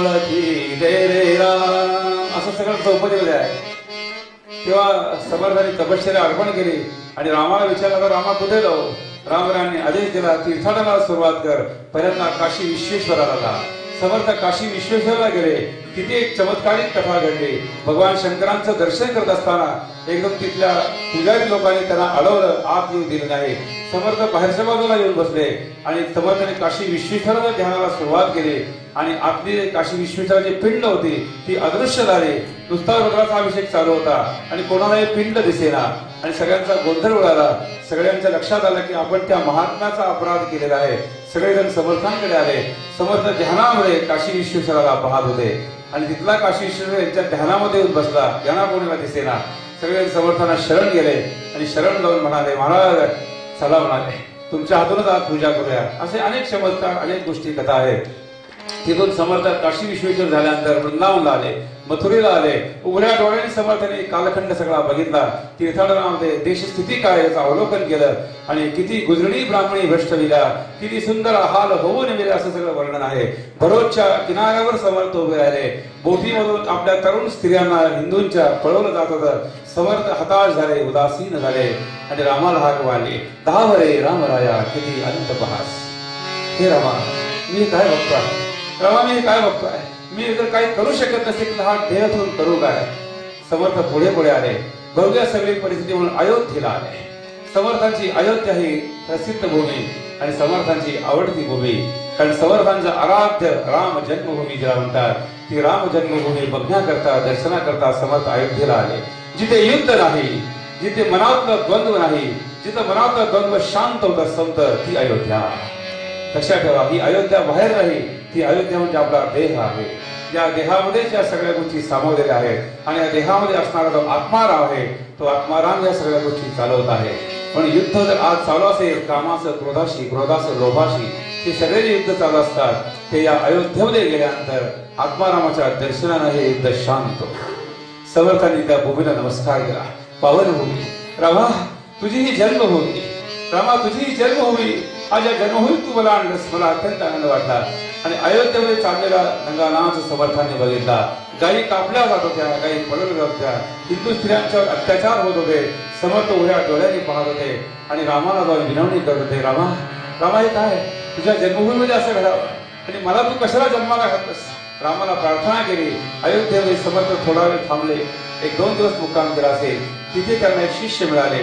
ओळखी दे रे राम. असं सगळं चौपदीमध्ये आहे. तेव्हा समर्थांनी तपश्चर्या अर्पण केली आणि रामाला विचारलं तर रामा कुठे जाऊ. रामरायांनी आदेश दिला तीर्थाटनाला सुरुवात कर. पहिल्यांदा काशी विश्वेश्वराला जा. समर्थ काशी विश्वेश्वराला गेले. तिथे एक चमत्कारिक कथा घडली. भगवान शंकरांचं दर्शन करत असताना एकदम तिथल्या पुजारी लोकांनी त्यांना अडवलं, आत येऊ दिलं नाही. समर्थ बाहेरच्या बाजूला येऊन बसले आणि समर्थाने काशी विश्वेश्वराच्या ध्यानाला सुरुवात केली आणि आपली काशी विश्वेश्वराची पिंड होती ती अदृश्य झाली. नुसता रुद्राचा अभिषेक चालू होता आणि कोणालाही पिंड दिसेना आणि सगळ्यांचा गोंधळ उडाला. सगळ्यांच्या लक्षात आलं की आपण त्या महात्म्याचा अपराध केलेला आहे. सगळेजण समर्थांकडे आले. समर्थ ध्यानामध्ये काशी विश्वेश्वराला पाहत होते आणि तिथला काशी विश्वेश्वर यांच्या ध्यानामध्ये येऊन बसला. ध्याना कोणाला दिसेना. सगळे समर्थांना शरण गेले आणि शरण जाऊन म्हणाले महाराज चला म्हणाले तुमच्या हातूनच आज पूजा करूया. असे अनेक चमत्कार अनेक गोष्टी कथा आहेत. तिथून समर्थ काशी विश्वेश्वर झाल्यानंतर वृंदावनला आले, मथुरेला आले. उघड्या डोळ्यांनी समर्थाने कालखंड सगळा बघितला. तीर्थाटनामध्ये देशस्थिती काय याचं अवलोकन केलं आणि किती गुजरणी ब्राह्मणी भ्रष्ट विला, किती सुंदर हाल होऊन गेले असं सगळं वर्णन आहे. भरोच्या किनाऱ्यावर समर्थ उभे राहिले. बोटीमधून आपल्या तरुण स्त्रियांना हिंदूंच्या पळवलं जात होतं. समर्थ हताश झाले, उदासीन झाले आणि रामाला हाक मारली दहा वरे रामराया किती अनंत पहास. हे रामा मी काय बघतोय, रामा मी काय बघतोय, मी जर काही करू शकत नसेल तर हा देह ठेवून करू काय. समर्थ पुढे पुढे आले. बघूया सगळी परिस्थिती म्हणून अयोध्येला आले. समर्थांची अयोध्या ही प्रसिद्ध भूमी आणि समर्थांची आवडती भूमी. कारण समर्थांचं आराध्य राम जन्मभूमी ज्याला म्हणतात ती राम जन्मभूमी बघण्याकरता दर्शनाकरता समर्थ अयोध्येला आले. जिथे युद्ध नाही, जिथे मनातलं द्वंद्व नाही, जिथे मनातलं द्वंद्व शांत होतं संत ती अयोध्या. लक्षात ठेवा ही अयोध्या बाहेर नाही, ती अयोध्या म्हणजे आपला देह आहे. या देहामध्ये ज्या सगळ्या गोष्टी सामावलेल्या आहेत आणि या देहामध्ये असणारा जो आत्माराम आहे तो आत्माराम या सगळ्या गोष्टी चालवत आहे. पण युद्ध जर आज चालू असेल कामाचं क्रोधाशी, क्रोधाचं लोभाशी, हे सगळे जे युद्ध चालू असतात ते या अयोध्येमध्ये गेल्यानंतर आत्मारामाच्या दर्शनानं हे युद्ध शांत होतं. समर्थांनी त्या भूमीला नमस्कार केला. पावन भूमी रामा तुझी ही जन्मभूमी, रामा तुझी ही जन्मभूमी, आज या जन्मभूमीत तू मला आणलंस. मला अत्यंत आनंद वाटला. आणि अयोध्येमध्ये चाललेला रंगानाथ समर्थांनी बघितला. गायी कापल्या जात होत्या, गायी पडवल्या जात होत्या, हिंदू स्त्रियांच्यावर अत्याचार होत होते. समर्थ उघड्या डोळ्यांनी पाहत होते आणि रामाला जाऊन विनवणी करत होते रामा रामा हे काय तुझ्या जन्मभूमीमध्ये असं घडावं आणि मला तू कशाला जन्माला घातलंस. रामाला प्रार्थना केली. अयोध्येमध्ये समर्थ थोडा वेळ थांबले. एक दोन दिवस मुक्काम केला असेल. तिथे त्यांना एक शिष्य मिळाले.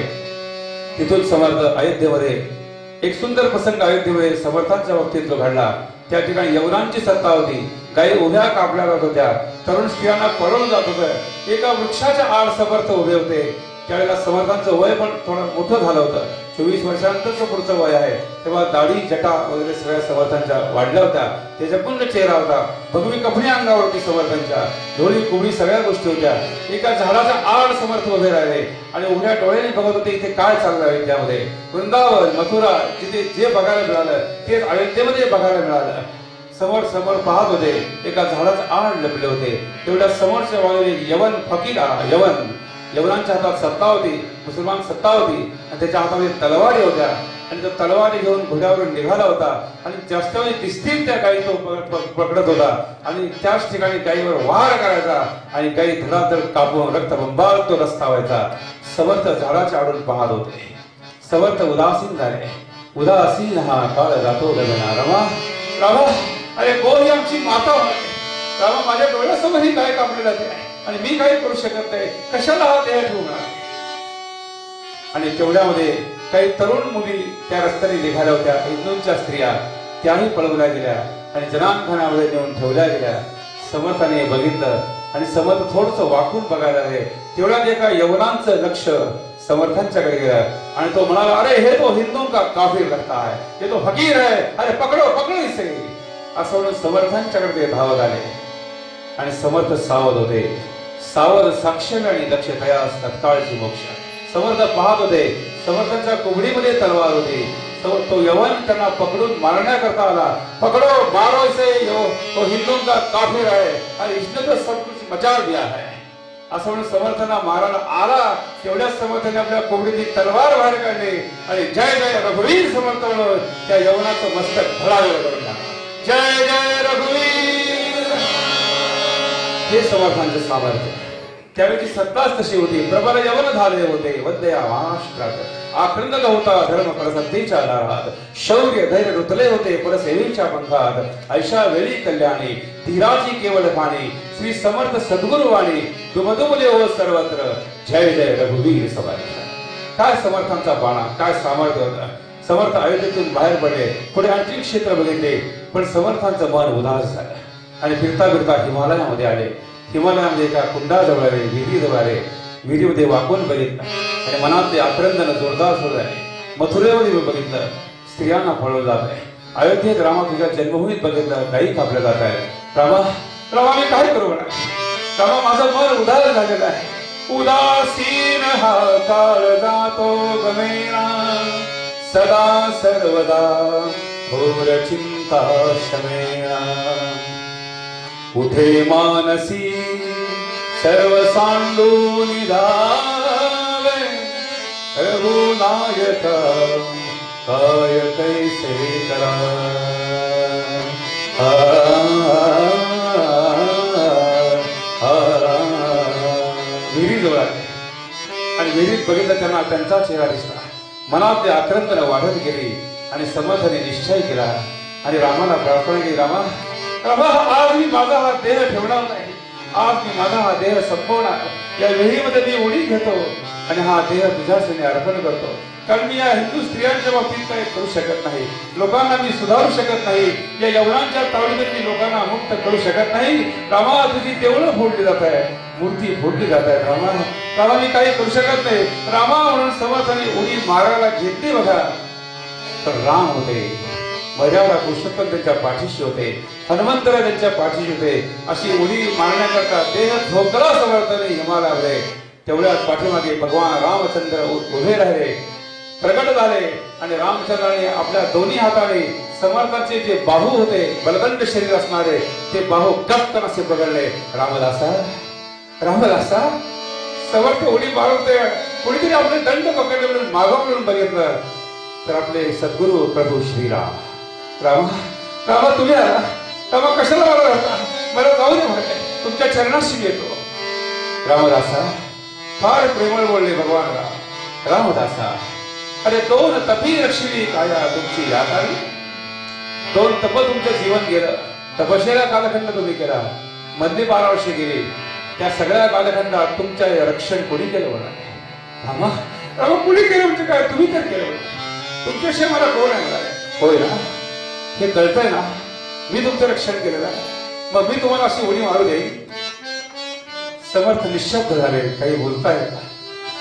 तिथून समर्थ अयोध्येमध्ये एक सुंदर प्रसंग अयोध्येमध्ये समर्थांच्या बाबतीत जो घडला. त्या ठिकाणी यवनांची सत्ता होती. गायी उभ्या कापल्या जात होत्या, तरुण स्त्रियांना पळवलं जात होतं. एका वृक्षाच्या आड समर्थ उभे होते. त्यावेळेला समर्थांचं वय पण थोडं मोठं झालं होतं. चोवीस वर्षानंतरचं पुढचं वय आहे. तेव्हा दाढी जटा वगैरे सगळ्या समर्थांच्या वाढल्या होत्या. त्याच्यापूर्ण चेहरा होता. भगवी कपडी अंगावर होती समर्थांच्या. ढोळी कुबडी सगळ्या गोष्टी होत्या. एका झाडाच्या आड समर्थ उभे राहिले आणि उघड्या डोळ्याने बघत होते इथे काय चाललं अयोध्यामध्ये. वृंदावन मथुरा जिथे जे बघायला मिळालं तेच अयोध्येमध्ये बघायला मिळालं. समोर समोर पाहत होते. एका झाडाच्या आड लपले होते. तेवढ्या समोरच्या बाजूने यवन फकीर आला. यवन यवनांच्या हातात सत्ता होती, मुसलमान सत्ता होती आणि त्याच्या हातामध्ये तलवारी होत्या आणि तो तलवारी घेऊन घोड्यावरून निघाला होता आणि जास्त वेळी दिसतील त्या गायी तो पकडत होता आणि त्याच ठिकाणी गायीवर वार करायचा आणि गायी धडाधड कापून रक्तबंबाळ तो रस्ता व्हायचा. समर्थ झाडाच्या आडून पाहत होते. समर्थ उदासीन झाले. उदासीन हा काळ जातो गगना. रमा रामा अरे गो ही आमची माता होते. रामा माझ्या डोळ्यासमोर ही गाय कापली जाते आणि मी काही करू शकत नाही. कशाला हा देह ठेवणार. आणि तेवढ्यामध्ये काही तरुण मुली त्या रस्त्याने निघाल्या होत्या. हिंदूंच्या स्त्रिया त्याही पळवल्या गेल्या आणि जनानखान्यामध्ये नेऊन ठेवल्या गेल्या. समर्थाने बघितलं आणि समर्थ थोडस वाकून बघायला लागले. तेवढ्यात एका यवनांचं लक्ष समर्थांच्याकडे गेलं आणि तो म्हणाला, अरे हे तो हिंदू का काफिर लगता है, हे तो फकीर है, अरे पकडो पकडो इसे. असं म्हणून समर्थांच्याकडे ते धावत आले आणि समर्थ सावध होते. सावध साक्षर आणि लक्ष तयास तत्काळची मोक्ष. समर्थ पाहत होते, समर्थांच्या कोबडीमध्ये तलवार होती. तो यवन त्यांना पकडून मारण्याकरता आला. पकडो मारो इसे, यो तो हिंदू का काफिर है और इसने तो सब कुछ मचा दिया है. असं म्हणून समर्थांना मारायला आला. तेवढ्याच समर्थाने आपल्या कोबडीची तलवार बाहेर काढली आणि जय जय रघुवीर समर्थ म्हणून त्या यवनाचं मस्तक भडावेळ करून टाकलं. जय जय रघुवीर. हे समर्थांचे सामर्थ्य. त्यावेळी सत्ताच तशी होती. प्रबल यवन झाले होते वंदया महाराष्ट्रात. आखंड होता धर्म परसत्तेच्या दारात. शौर्य धैर्य रुतले होते परसेवेच्या पंखात. ऐशा वेळी कल्याणी धीराची केवळ खाणी. श्री समर्थ सद्गुरु वाणी दुमदुमले हो सर्वत्र. जय जय रघुवीर समर्थ. काय समर्थांचा बाणा, काय सामर्थ्य होता. समर्थ अयोध्येतून बाहेर पडले. पुढे आणखी क्षेत्र बघितले, पण समर्थांचं मन उदास झालं आणि फिरता फिरता हिमालयामध्ये आले. हिमालयामध्ये एका कुंडाजवळ आले, विहिरीजवळ आले. विहिरीमध्ये वाकून बघितलं आणि मनातले आक्रंदन जोरदार सुरू आहे. मथुरेमध्ये बघितलं, स्त्रियांना पळवलं जात आहे. अयोध्येत रामा तुझ्या जन्मभूमीत बघितलं, गायी कापल्या जात आहे. रामा रामा मी काय करू म्हणा. रामा माझं मन उदास झालेलं आहे. उदासीन हा काळ जातो गमेना. सदा सर्वदा घोर चिंता शमेना. उठे मानसी सर्व सांडून धावे. रघुनायक काय कैसे करा. विहिरीजवळ आले आणि विहिरीत बघितलं त्यांना त्यांचा चेहरा दिसला. मनातले आक्रंदन वाढत गेली आणि समर्थाने निश्चय केला आणि रामाला प्रार्थना केली. रामा रामा आज मी माझा हा देह ठेवणार नाही. आज मी माझा हा देह संपवणार. या विहिरीमध्ये मी उडी घेतो आणि हा देह तुझ्यासाठी अर्पण करतो. कारण मी या हिंदू स्त्रियांच्या बाबतीत काही करू शकत नाही. लोकांना मी सुधारू शकत नाही. या यवनांच्या तावडीतून मी लोकांना मुक्त करू शकत नाही. रामा तुझी देवळं फोडली जात आहे, मूर्ती फोडली जात आहे. रामा रामा मी काही करू शकत नाही. रामा म्हणून समर्थाने उडी मारायला घेतली बघा, तर राम होते. मर्यादा पुरुषोत्तम त्यांच्या पाठीशी होते. हनुमंतराय त्यांच्या पाठीशी होते. अशी उडी मारण्याकरता देह झोपला समर्थाने हिमालयामध्ये. तेवढ्यात पाठीमागे भगवान रामचंद्र उभे राहिले, प्रकट झाले आणि रामचंद्राने आपल्या दोन्ही हाताने समर्थांचे जे बाहू होते, बलदंड शरीर असणारे, ते बाहू कप्तन असे पकडले. रामदासा रामदासा समर्थ उडी मारवते. कोणीतरी आपले दंड पकडले म्हणून मागं म्हणून बघितलं तर आपले सद्गुरु प्रभू श्रीराम. रामा रामा तुम्ही आला. रामा कशाला मला राहता, मला जाऊ दे म्हटले, तुमच्या चरणाशी येतो. रामदासा फार प्रेमळ बोलले भगवान राम. रामदासा अरे दोन तपी रक्षिली काया तुमची यादारी. दोन तप तुमचं जीवन गेलं. तपश्चर्या कालखंड तुम्ही केला, मधली बारा वर्षे गेली. त्या सगळ्या कालखंडात तुमच्या रक्षण कोणी केलं म्हणा. रामा रामा कोणी केलं म्हणजे काय, तुम्ही तर केलं. तुमच्याशिवाय मला कोण आहे. होय ना, हे कळतंय ना, मी तुमचं रक्षण केलेलं आहे. मग मी तुम्हाला अशी उडी मारू देईन. समर्थ निशब्द झाले, काही बोलता येत नाही.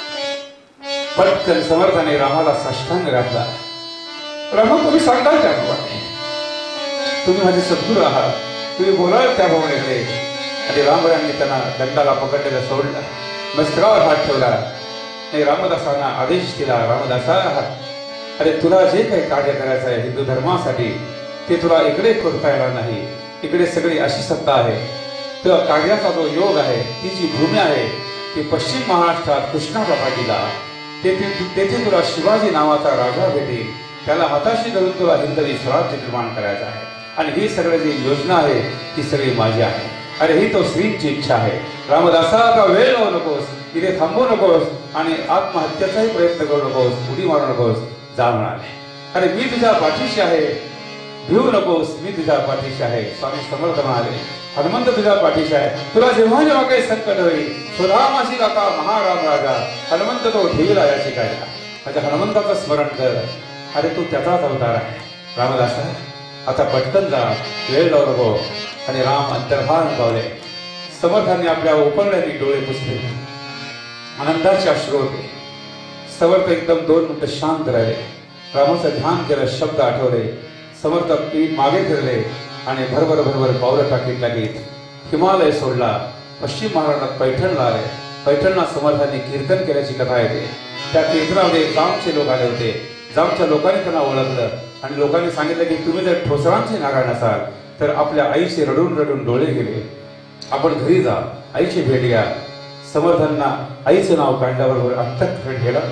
पटकन समर्थाने रामाला साष्टांग घातला. रामा तुम्ही सांगाल त्याप्रमाणे, तुम्ही माझे सद्गुरू आहात, तुम्ही बोलाल त्याप्रमाणे घडे. आणि रामरायांनी त्यांना दंडाला पकडलेलं सोडलं, मस्तकावर हात ठेवला आणि रामदासांना आदेश दिला. रामदासा अरे तुला जे काही कार्य करायचं आहे हिंदू धर्मासाठी, ते तुला इकडे करता येणार नाही. इकडे सगळी अशी सत्ता आहे. तुझ्या कार्याचा जो योग आहे, ती जी भूमी आहे ती पश्चिम महाराष्ट्रात कृष्णाच्या पाठीला. तेथे तेथे तुला शिवाजी नावाचा राजा भेटेल. त्याला हाताशी धरून तुला हिंदवी स्वराज्य निर्माण करायचं आहे. आणि ही सगळी जी योजना आहे ती सगळी माझी आहे. अरे ही तो श्रींची इच्छा आहे. रामदासा का वेळ लावू नकोस, इथे थांबू नकोस आणि आत्महत्याचाही प्रयत्न करू नकोस, उडी मारू नकोस, जा म्हणाले. अरे मी तुझ्या पाठीशी आहे, भिवू नकोस, मी तुझ्या पाठीशी आहे. स्वामी समर्थ म्हणाले, हनुमंत तुझ्या पाठीशी आहे. तुला जेव्हा जेव्हा काही संकट होईल, सुधामाशी दाता महाराम राजा हनुमंत तो ठेवीला याची काय. म्हणजे हनुमंताचं स्मरण कर. अरे तू त्याचाच अवतार आहे. रामदासा आता पटकन जा, वेळ लावू नको. आणि राम अंतर्धान पावले. समर्थांनी आपल्या उपरण्याने डोळे पुसले, आनंदाचे अश्रू होते. समर्थ एकदम दोन मिनिटं शांत राहिले, रामाचं ध्यान केलं, शब्द आठवले. समर्थ पीठ मागे फिरले आणि भरभर भरभर पावलं टाकीत लागीत हिमालय सोडला. पश्चिम महाराष्ट्रात पैठणला आले. पैठणला समर्थांनी कीर्तन केल्याची कथा येते. त्या कीर्तनामध्ये जामचे लोक आले होते. जामच्या लोकांनी त्यांना ओळखलं आणि लोकांनी सांगितलं की तुम्ही जर ठोसरांचे नारायण असाल तर आपल्या आईचे रडून रडून डोळे गेले, आपण घरी जा, आईची भेट घ्या. समर्थांना आईचं नाव काढल्याबरोबर अंतःकरण गेला.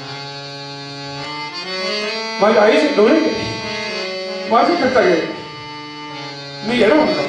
माझ्या आईचे डोळे गेले, माझे करता गेले, मी येणार म्हणतो.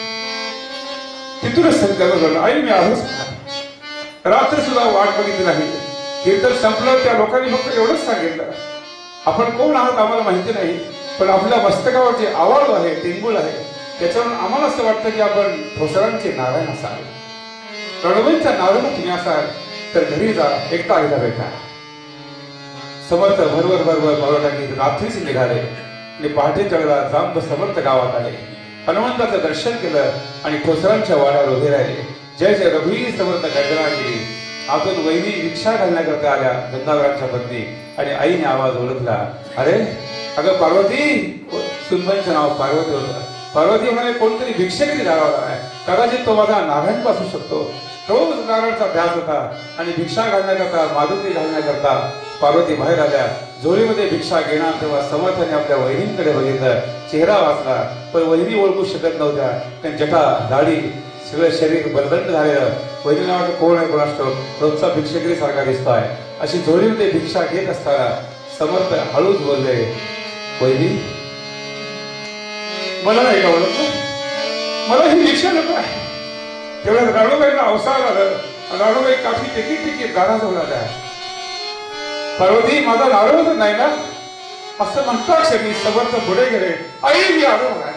तिथूनच संकल्प झाला, आई मी आलोच. रात्र सुद्धा वाट बघितली नाही. कीर्तन संपलं, त्या लोकांनी फक्त एवढंच सांगितलं, आपण कोण आहात आम्हाला माहिती नाही, पण आपल्या मस्तकावर जे आवाज आहे, टिंगूळ आहे, त्याच्यावरून आम्हाला असं वाटतं की आपण ठोसरांचे नारायण असाल, रणवंतच्या नारायण तुम्ही असाल, तर घरी जा, एकटा आईला भेटा. समर्थ भरभर भरभर पावलं टाकीत रात्रीच निघाले आणि पहाटेच्या वेळेला जांब समर्थ गावात आले. हनुमंताचं दर्शन केलं आणि ठोसरांच्या वाड्यावर उभे राहिले. जय जय रघुवीर समर्थ गर्जना केली. आतून वहिनी रिक्षा घालण्याकरता आल्या, गंगाधरांच्या पत्नी, आणि आईने आवाज ओळखला. अरे अगं पार्वती, सुनबाईंचं नाव पार्वती होतं. पार्वती म्हणाले कोणतरी भिक्षेकरी दारावर आहे, कदाचित तो माझा नारायण असू शकतो. रोज नारायणचा ध्यास होता आणि भिक्षा घालण्याकरता, माधुरी घालण्याकरता पार्वती बाहेर आल्या. झोळीमध्ये भिक्षा घेणार तेव्हा समर्थाने आपल्या वहिनींकडे बघितलं. चेहरा वाचला, पण वहिनी ओळखू शकत नव्हत्या. कारण जटा, दाढी, सगळं शरीर बलदंड झालेलं. वहिनीला वाटतं कोण आहे कोणास ठाऊक, रोजचा भिक्षेकरी सारखा दिसतोय. अशी झोळीमध्ये भिक्षा घेत असताना समर्थ हळूच बोलले, वहिनी मला नाही का ओळखलं, मला ही भिक्षा नको आहे. तेवढ्या राणूबाईला अवसार आलं. राणूबाई काठी टिकीट टिकीट दाराजवळ आल्या. पार्वती माझा नारळच नाही ना असं म्हणता क्षणी समर्थ पुढे गेले. आई मी आलो म्हणाले.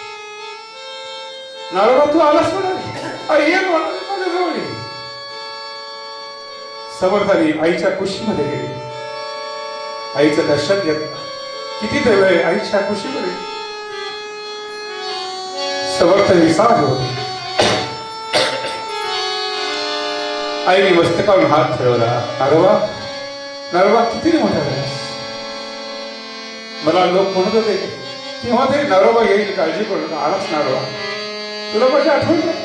नारळ तू आलास म्हणाले, आई ये माझ्या जवळ. समर्थाने आईच्या कुशीमध्ये गेले, आईचं दर्शन घेतलं. किती वेळ आईच्या कुशीमध्ये समर्थ विसार होते. आईने मस्तकावर हात फिरवला. नारवा नारवा किती मोठा झालास. मला लोक म्हणत होते तेव्हा तरी नारोबा येईल, काळजी करू नका, आलाच नारोबा, तुला माझी आठवण नाही.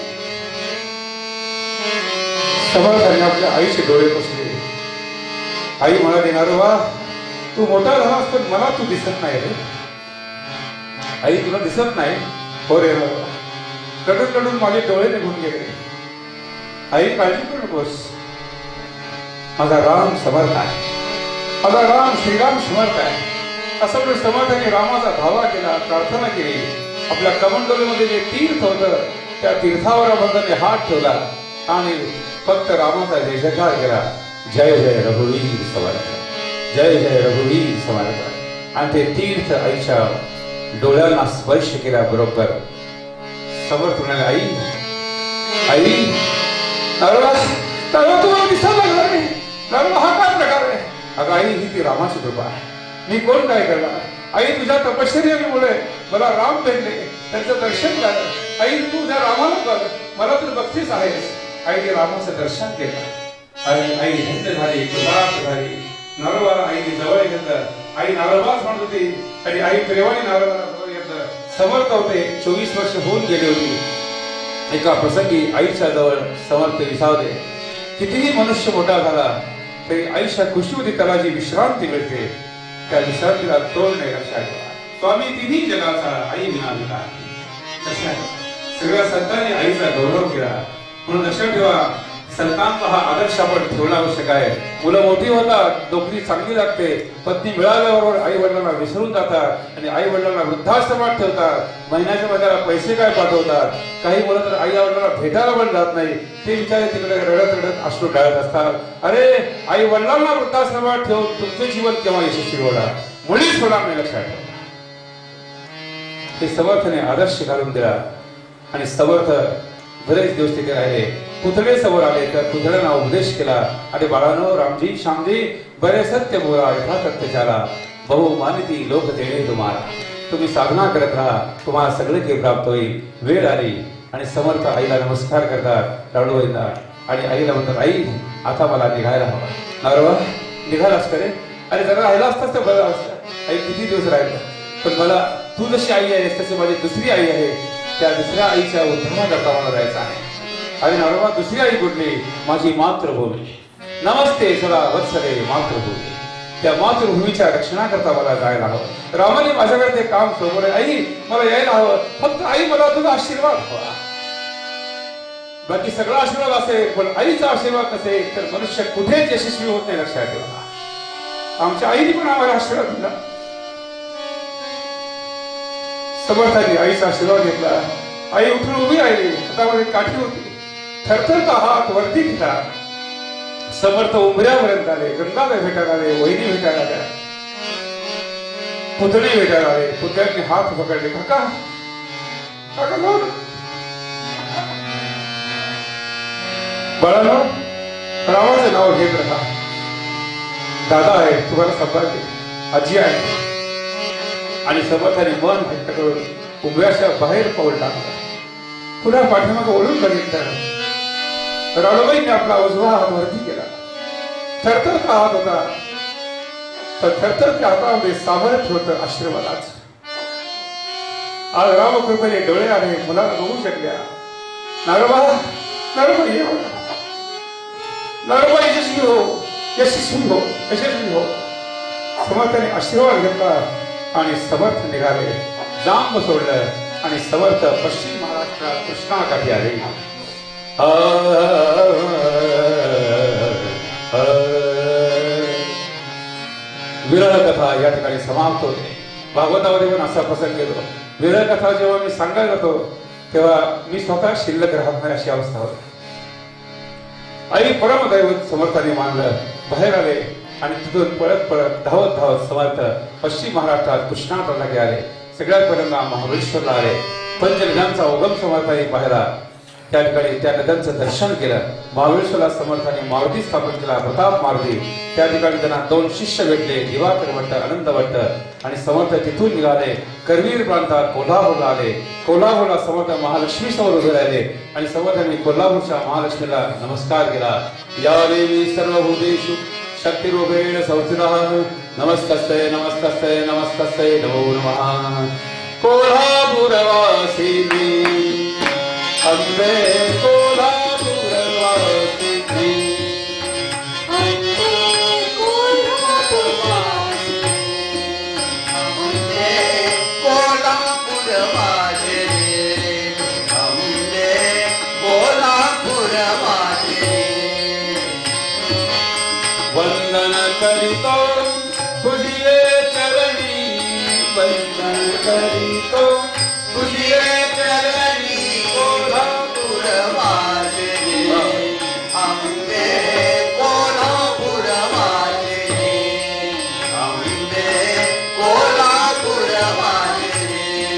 समर्थाने आपल्या आईचे डोळे पुसले. आई म्हणाली, नारोबा तू मोठा झालास पण मला तू दिसत नाही रे. आई तुला दिसत नाही. हो रे नारोबा. रडून रडून माझे डोळे निघून गेले. आई काळजी करू नकोस, माझा राम समर्थ आहे, माझा राम श्रीराम समर्थ आहे. असं म्हणून समर्थाने रामाचा धावा केला, प्रार्थना केली. आपल्या कमंडलोमध्ये जे तीर्थ होतं त्या तीर्थावर बंधाने हात ठेवला आणि फक्त रामाचा जय जयकार केला. जय जय रघुवीर समर्थ, जय जय रघुवीर समर्थ. आणि ते तीर्थ आईच्या डोळ्यांना स्पर्श केल्याबरोबर समर्थ म्हणाले, आई आई नारळा तुम्हाला दिसायला लागला नाही. नारळा हा काय प्रकार आहे. अगं आई ही ती रामाची कृपा आहे, मी कोण काय करणार. आई तुझ्या तपश्चर्यामुळे मला राम भेटले, त्यांचं दर्शन झालं. आई तू त्या रामाला बघ, मला तर बघतीच आहेस. आईने रामाचं दर्शन केलं आणि आई धन्य झाली, कृतार्थ झाली. नारळाला आईने जवळ घेतलं. आई नारळाच म्हणत होती आणि आई प्रेमाने नारळाला जवळ घेतलं. समर्थ होते, चोवीस वर्ष होऊन गेली होती. एका प्रसंगी आईच्या जवळ समर्थ विसावले. कितीही मनुष्य मोठा झाला तरी आईच्या कुशीमध्ये त्याला जी विश्रांती मिळते त्या विश्रांतीला तोड नाही. लक्षात ठेवा, स्वामी तिन्ही जगाचा आई विना विना. सगळ्या संतांनी आईचा गौरव केला. म्हणून लक्षात ठेवा, संतांचा हा आदर्श आपण ठेवणं आवश्यक आहे. मुलं मोठी होतात, नोकरी चांगली लागते, पत्नी मिळाल्याबरोबर आई वडिलांना विसरून जातात आणि आई वडिलांना वृद्धाश्रमात ठेवतात. महिन्याच्या महिन्याला पैसे काय पाठवतात. काही मुलं तर आई वडिलांना भेटायला पण जात नाही. ते विचारे तिकडे रडत रडत अश्रू डाळत असतात. अरे आई वडिलांना वृद्धाश्रमात ठेवून तुमचे जीवन केव्हा यशस्वी होणार, मुळीच होणार नाही. लक्षात ठेवा, हे समर्थने आदर्श घालून दिला. आणि समर्थ बरेच दिवस तिथे राहिले. पुतळे समोर आले तर पुतळ्यांना उपदेश केला. अरे बाळानो, रामजी श्यामजी बरे सत्य बोला, यथा सत्य चाला, बहुमानिती लोक देणे तुम्हाला. तुम्ही साधना करत राहा, तुम्हाला सगळे काही प्राप्त होईल. वेळ आली आणि समर्थ आईला नमस्कार करतात लाडूबाईंना आणि आईला म्हणतात, आई आता मला निघायला हवा. नवरबा निघालास करे? अरे जरा राहिला असतास तर बरं असतं. आई किती दिवस राहिलं, पण मला तू जशी आई आहेस तशी माझी दुसरी आई आहे, त्या दुसऱ्या आईच्या उद्धाराकरता मला जायचं आहे. अरे नवरबा दुसरी आई कुठली? माझी मातृभूमी. नमस्ते सदा वत्सले मातृभूमी. त्या मातृभूमीच्या रक्षणाकरता मला जायला हवं. रामाने माझ्याकडे ते काम सोडवलं. आई मला यायला हवं, फक्त आई मला तुझा आशीर्वाद हवा. बाकी सगळा आशीर्वाद असेल, पण आईचा आशीर्वाद नसेल तर मनुष्य कुठेच यशस्वी होत नाही. लक्षात ठेवा. आमच्या आईने पण आम्हाला आशीर्वाद दिला. समर्थाने आईचा आशीर्वाद घेतला. आई उठून उभी राहिली. हातामध्ये काठी होती. थरथरता हात वरती केला. समर्थ उंबऱ्यापर्यंत आले. गंगाधर भेटायला आले. वहिनी भेटायला आल्या. पुतणे भेटायला आले. पुतण्यांनी हात पकडले. काका काका नो बाळानो, रामाचं नाव घेत राहा. दादा आहे, तुम्हाला सांभाळते. आजी आहे. आणि समर्थाने मन घट्ट करून उंबऱ्याच्या बाहेर पाऊल टाकलं. पुन्हा पाठीमागे ओढून बघितलं. राणूबाईंनी आपला उजवा हात वरती केला. थरथरता हात होता, तर थरथरच्या हातामध्ये सामर्थ्य होतं आशीर्वादाच. आज रामकृपेने डोळे आले, मुलाला बघू शकल्या. नारोबा नारोबा ये नारोबा यशस्वी हो, यशस्वी हो, यशस्वी हो. समर्थाने आशीर्वाद घेतला आणि समर्थ निघाले. जांब सोडलं आणि समर्थ पश्चिम महाराष्ट्रात कृष्णाकाठी आले. विरह कथा या ठिकाणी समाप्त होते. भागवतामध्ये पण असा प्रसंग येतो. विरह कथा जेव्हा मी सांगायला जातो तेव्हा मी स्वतः शिल्लक राहत नाही अशी अवस्था होती. आई परमदैवत समर्थाने मानलं. बाहेर आले आणि तिथून पळत पळत धावत धावत समर्थ पश्चिम महाराष्ट्रात कृष्णाकाठी आले. सगळ्यात पहिल्यांदा महाबळेश्वरला आले. पंचनद्यांचा उगम समर्थाने पाहिला. त्या ठिकाणी त्या नद्यांचं दर्शन केलं. महाबळेश्वरला समर्थाने मारुती स्थापन केला, प्रताप मारुती. त्या ठिकाणी त्यांना दोन शिष्य भेटले, दिवाकर भट्ट, आनंद भट्ट. आणि समर्थ तिथून निघाले. करवीर प्रांतात कोल्हापूरला आले. कोल्हापूरला समर्थ महालक्ष्मी समोर उभे राहिले आणि समर्थांनी कोल्हापूरच्या महालक्ष्मीला नमस्कार केला. या देवी सर्वभूतेषु शक्तिरूपेण संस्थितः नमस्तस्यै नमस्तस्यै नमस्तस्यै नमो नमः. कोल्हापूरवासिनी अम्बे कोल्हापूरवासिनी अम्बे कोल्हापूरवासिनी अम्बे कोल्हापूरवासिनी अम्बे कोल्हापूरवासिनी. वंदन करितो तुझिये चरणी, वंदन करितो तुझिये चरणी कोल्हापूरवासिनी अम्बे कोल्हापूरवासिनी अम्बे कोल्हापूरवासिनी.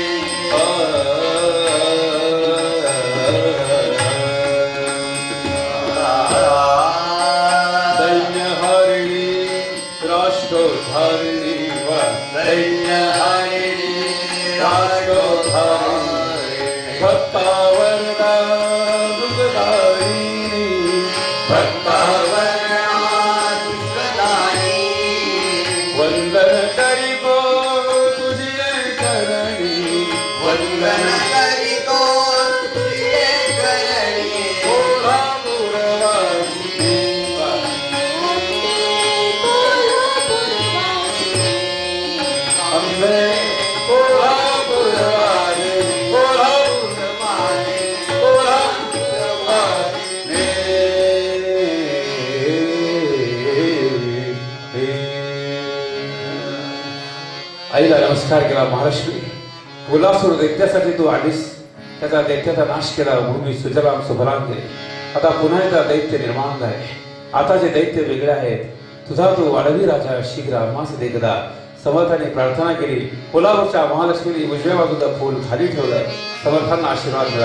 दैन्यहारिणी राष्ट्रोद्धारिणी वा दैन्यहारिणी राष्ट्रोद्धारिणी भक्तावरदा दुःखदायिनी भक्तावरणा दुःखदायिनी. वंदन करितो तुझिये चरणी, वंदन करितो तुझिये चरणी कोल्हापूरवासिनी अम्बे कोल्हापूरवासिनी अम्बे कोल्हापूरवासिनी कोल्हापूरवासिनी कोल्हापूरवासिनी. आईला नमस्कार केला. महालक्ष्मी, कोल्हापूर दैत्यासाठी तू आलीस. त्याचा दैत्याचा नाश केला. भूमी सुजलाम सुफलाम केली. आता पुन्हा एकदा दैत्य निर्माण झाले. आता जे दैत्य वेगळे आहेत, तुझा तू वाढवी राजा शीघ्र आम्हास देखदा. समर्थाने प्रार्थना केली. कोल्हापूरच्या महालक्ष्मीने उजव्या बाजूचं फूल खाली ठेवलं. समर्थांना आशीर्वाद मिळाला.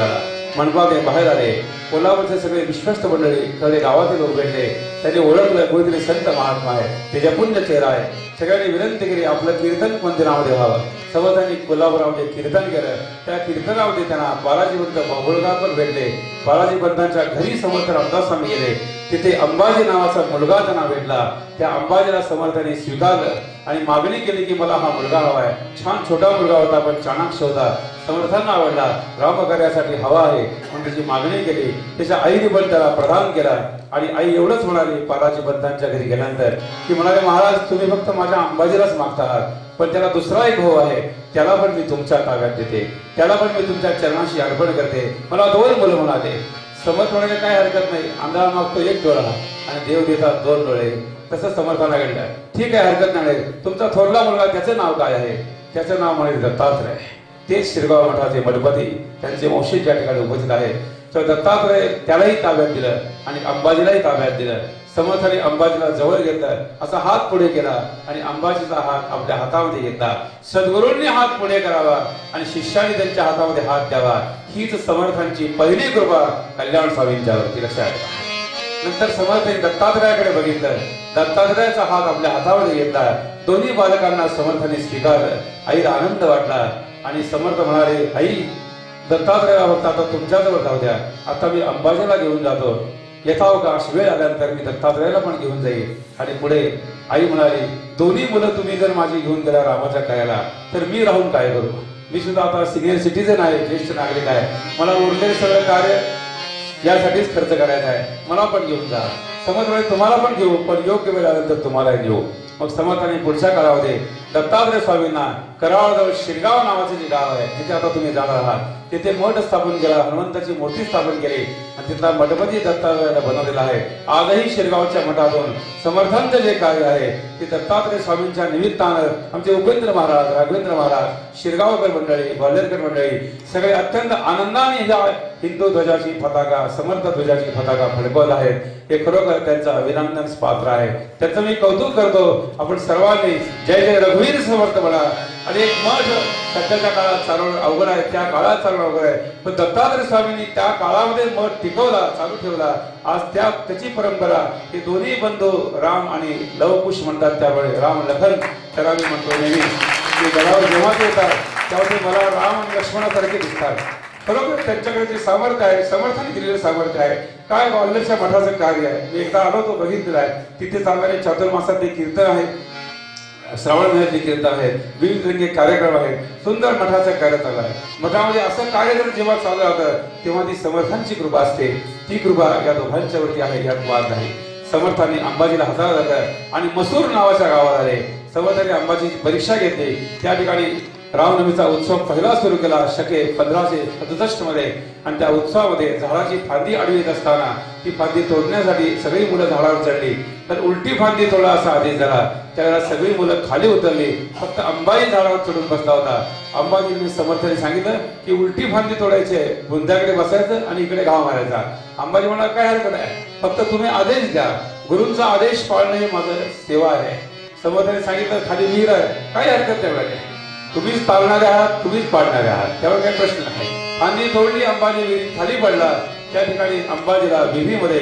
मंडपात बाहेर आले. कोल्हापूरचे सगळे विश्वस्त मंडळी सगळे गावातील लोक भेटले. त्यांनी ओळखलं कोणीतरी संत महात्मा आहे, त्याच्या पुण्य चेहरा आहे. सगळ्यांनी विनंती केली आपलं कीर्तन मंदिरामध्ये व्हावं. समर्थांनी कोल्हापुरामध्ये कीर्तन केलं. त्या कीर्तनामध्ये त्यांना बालाजी पंत बाभुळगावकर भेटले. बालाजी पंतांच्या घरी समर्थ रामदास स्वामी गेले. तिथे अंबाजी नावाचा मुलगा त्यांना भेटला. त्या अंबाजीला समर्थांनी स्वीकारलं आणि मागणी केली की मला हा मुलगा हवा आहे. छान छोटा मुलगा होता पण चाणाक्ष होता. समर्थांना आवडला, रामकार्यासाठी हवा आहे म्हणून त्याची मागणी केली. त्याच्या आईने पण त्याला प्रदान केला आणि आई एवढंच म्हणाली बालाजी पंतांच्या घरी गेल्यानंतर की म्हणाले महाराज तुम्ही फक्त माझ्या अंबाजीलाच मागता आहात, पण त्याला दुसरा एक भाऊ आहे, त्याला पण मी तुमच्या ताब्यात देते, त्याला पण मी तुमच्या चरणाशी अर्पण करते. मला दोन मुलं म्हणाले. समर्थ म्हणाले काय हरकत नाही, आंधळा मागतो एक डोळा आणि देव देतात दोन डोळे. तसं समर्थाला घडलं. ठीक आहे हरकत नाही. तुमचा थोरला मुलगा त्याचं नाव काय आहे? त्याचं नाव म्हणजे दत्तात्रय. ते शिरगाव मठाचे मठपती, त्यांचे वंशज या ठिकाणी उपस्थित आहेत. तर दत्तात्रय त्यालाही ताब्यात दिलं आणि अंबाजीलाही ताब्यात दिलं. समर्थाने अंबाजीला जवळ घेतलं, असा हात पुढे केला आणि अंबाजीचा हात आपल्या हातामध्ये घेतला. सद्गुरूंनी हात पुढे करावा आणि शिष्याने त्यांच्या हातामध्ये हात द्यावा. हीच समर्थांची पहिली कृपा कल्याण स्वामींच्या वरती. लक्षात ठेवा. नंतर समर्थांनी दत्तात्रयाकडे बघितलं. दत्तात्रयाचा हात आपल्या हातामध्ये घेतला. दोन्ही बालकांना समर्थाने स्वीकारलं. आईला आनंद वाटला आणि समर्थ म्हणाले आई दत्तात्रयाला फक्त आता तुमच्याजवळ जाऊ द्या, आता मी अंबाजीला घेऊन जातो. यथावकाश वेळ आल्यानंतर मी दत्तात्रयाला पण घेऊन जाईल. आणि पुढे आई म्हणाली दोन्ही मुलं तुम्ही जर माझी घेऊन गेला रामाच्या कार्याला तर मी राहून काय करू? मी सुद्धा आता सिनियर सिटीजन आहे, ज्येष्ठ नागरिक आहे. मला उरलेलं सगळं कार्य यासाठीच खर्च करायचा आहे, मला पण घेऊन जा. समर्थ म्हणाले तुम्हाला पण घेऊ, पण योग्य वेळ आल्यानंतर तुम्हाला घेऊ. मग समर्थाने पुढच्या काळामध्ये दत्तात्रय स्वामींना कराळजवळ शिरगाव नावाचे जे गाव आहे तिथे आता तुम्ही जाणार आहात, तिथे मठ स्थापन केला, हनुमंताची मूर्ती स्थापन केली आणि तिथला मठपती दत्तात्रयाला बनवलेला आहे. आजही शिरगावच्या मठातून समर्थांचं जे कार्य आहे ते दत्तात्रय स्वामींच्या निमित्तानं आमचे उपेंद्र महाराज, राघवेंद्र महाराज, शिरगावकर मंडळी, ग्वाल्हेरकर मंडळी सगळे अत्यंत आनंदाने ह्या हिंदू ध्वजाची पताका, समर्थ ध्वजाची पताका फडकवत आहेत. हे खरोखर त्यांचं अभिनंदन पात्र आहे. त्याचं मी कौतुक करतो. आपण सर्वांनी जय जय रघुवीर समर्थ म्हणा. आणि एक मठ सध्याच्या काळात चालवणं अवघड आहे, त्या काळात चालवणं अवघड आहे, पण दत्तात्रय स्वामींनी त्या काळामध्ये मठ टिकवला, चालू ठेवला. आज त्या त्याची परंपरा हे दोन्ही बंधू राम आणि लवकुश म्हणतात, त्यामुळे राम लखन त्याला मी म्हणतो नेहमी की गडावर जेव्हा ते येतात तेव्हा ते मला राम आणि लक्ष्मणासारखे दिसतात. खरोखर त्यांच्याकडे जे सामर्थ्य आहे, समर्थाने दिलेलं सामर्थ्य आहे. काय ग्वाल्हेरच्या मठाचं कार्य आहे, मी एकदा आलो तो बघितलेला आहे. तिथे चालणारे चातुर्मासातले कीर्तन आहे, श्रावण महिन्यातले कीर्तन आहेत, विविध रंगी कार्यक्रम आहेत, सुंदर मठाचं कार्य चालू आहे. मठामध्ये असं कार्य जर जेव्हा चालू होतं तेव्हा ती समर्थांची कृपा असते. ती कृपा या दोघांच्या वरती आहे, यात वाद नाही. समर्थांनी अंबाजीला हाताळलं जातं आणि मसूर नावाच्या गावात आले. समर्थांनी अंबाजीची परीक्षा घेतली. त्या ठिकाणी रामनवमीचा उत्सव पहिला सुरू केला शके पंधराशे सदुसष्ट मध्ये. आणि त्या उत्सवामध्ये झाडाची फांदी आडवी येत असताना ती फांदी तोडण्यासाठी सगळी मुलं झाडावर चढली, तर उलटी फांदी तोडा असा आदेश झाला. त्यावेळेला सगळी मुलं खाली उतरली, फक्त अंबाजी झाडावर चढून बसला होता. अंबाजीने समर्थाने सांगितलं की उलटी फांदी तोडायचे, बुंद्याकडे बसायचं आणि इकडे घाव मारायचा. अंबाजी म्हणाला काय हरकत आहे, फक्त तुम्ही आदेश द्या, गुरूंचा आदेश पाळणं हे माझं सेवा आहे. समर्थाने सांगितलं खाली विहीर आहे, काय हरकत त्यावेळेला, तुम्हीच पाळणारे आहात, तुम्हीच पाळणारे आहात, त्यावर काही प्रश्न नाही. फांदी तोडली, अंबाजी विहिरीत खाली पडला. त्या ठिकाणी अंबाजीला विहिरीमध्ये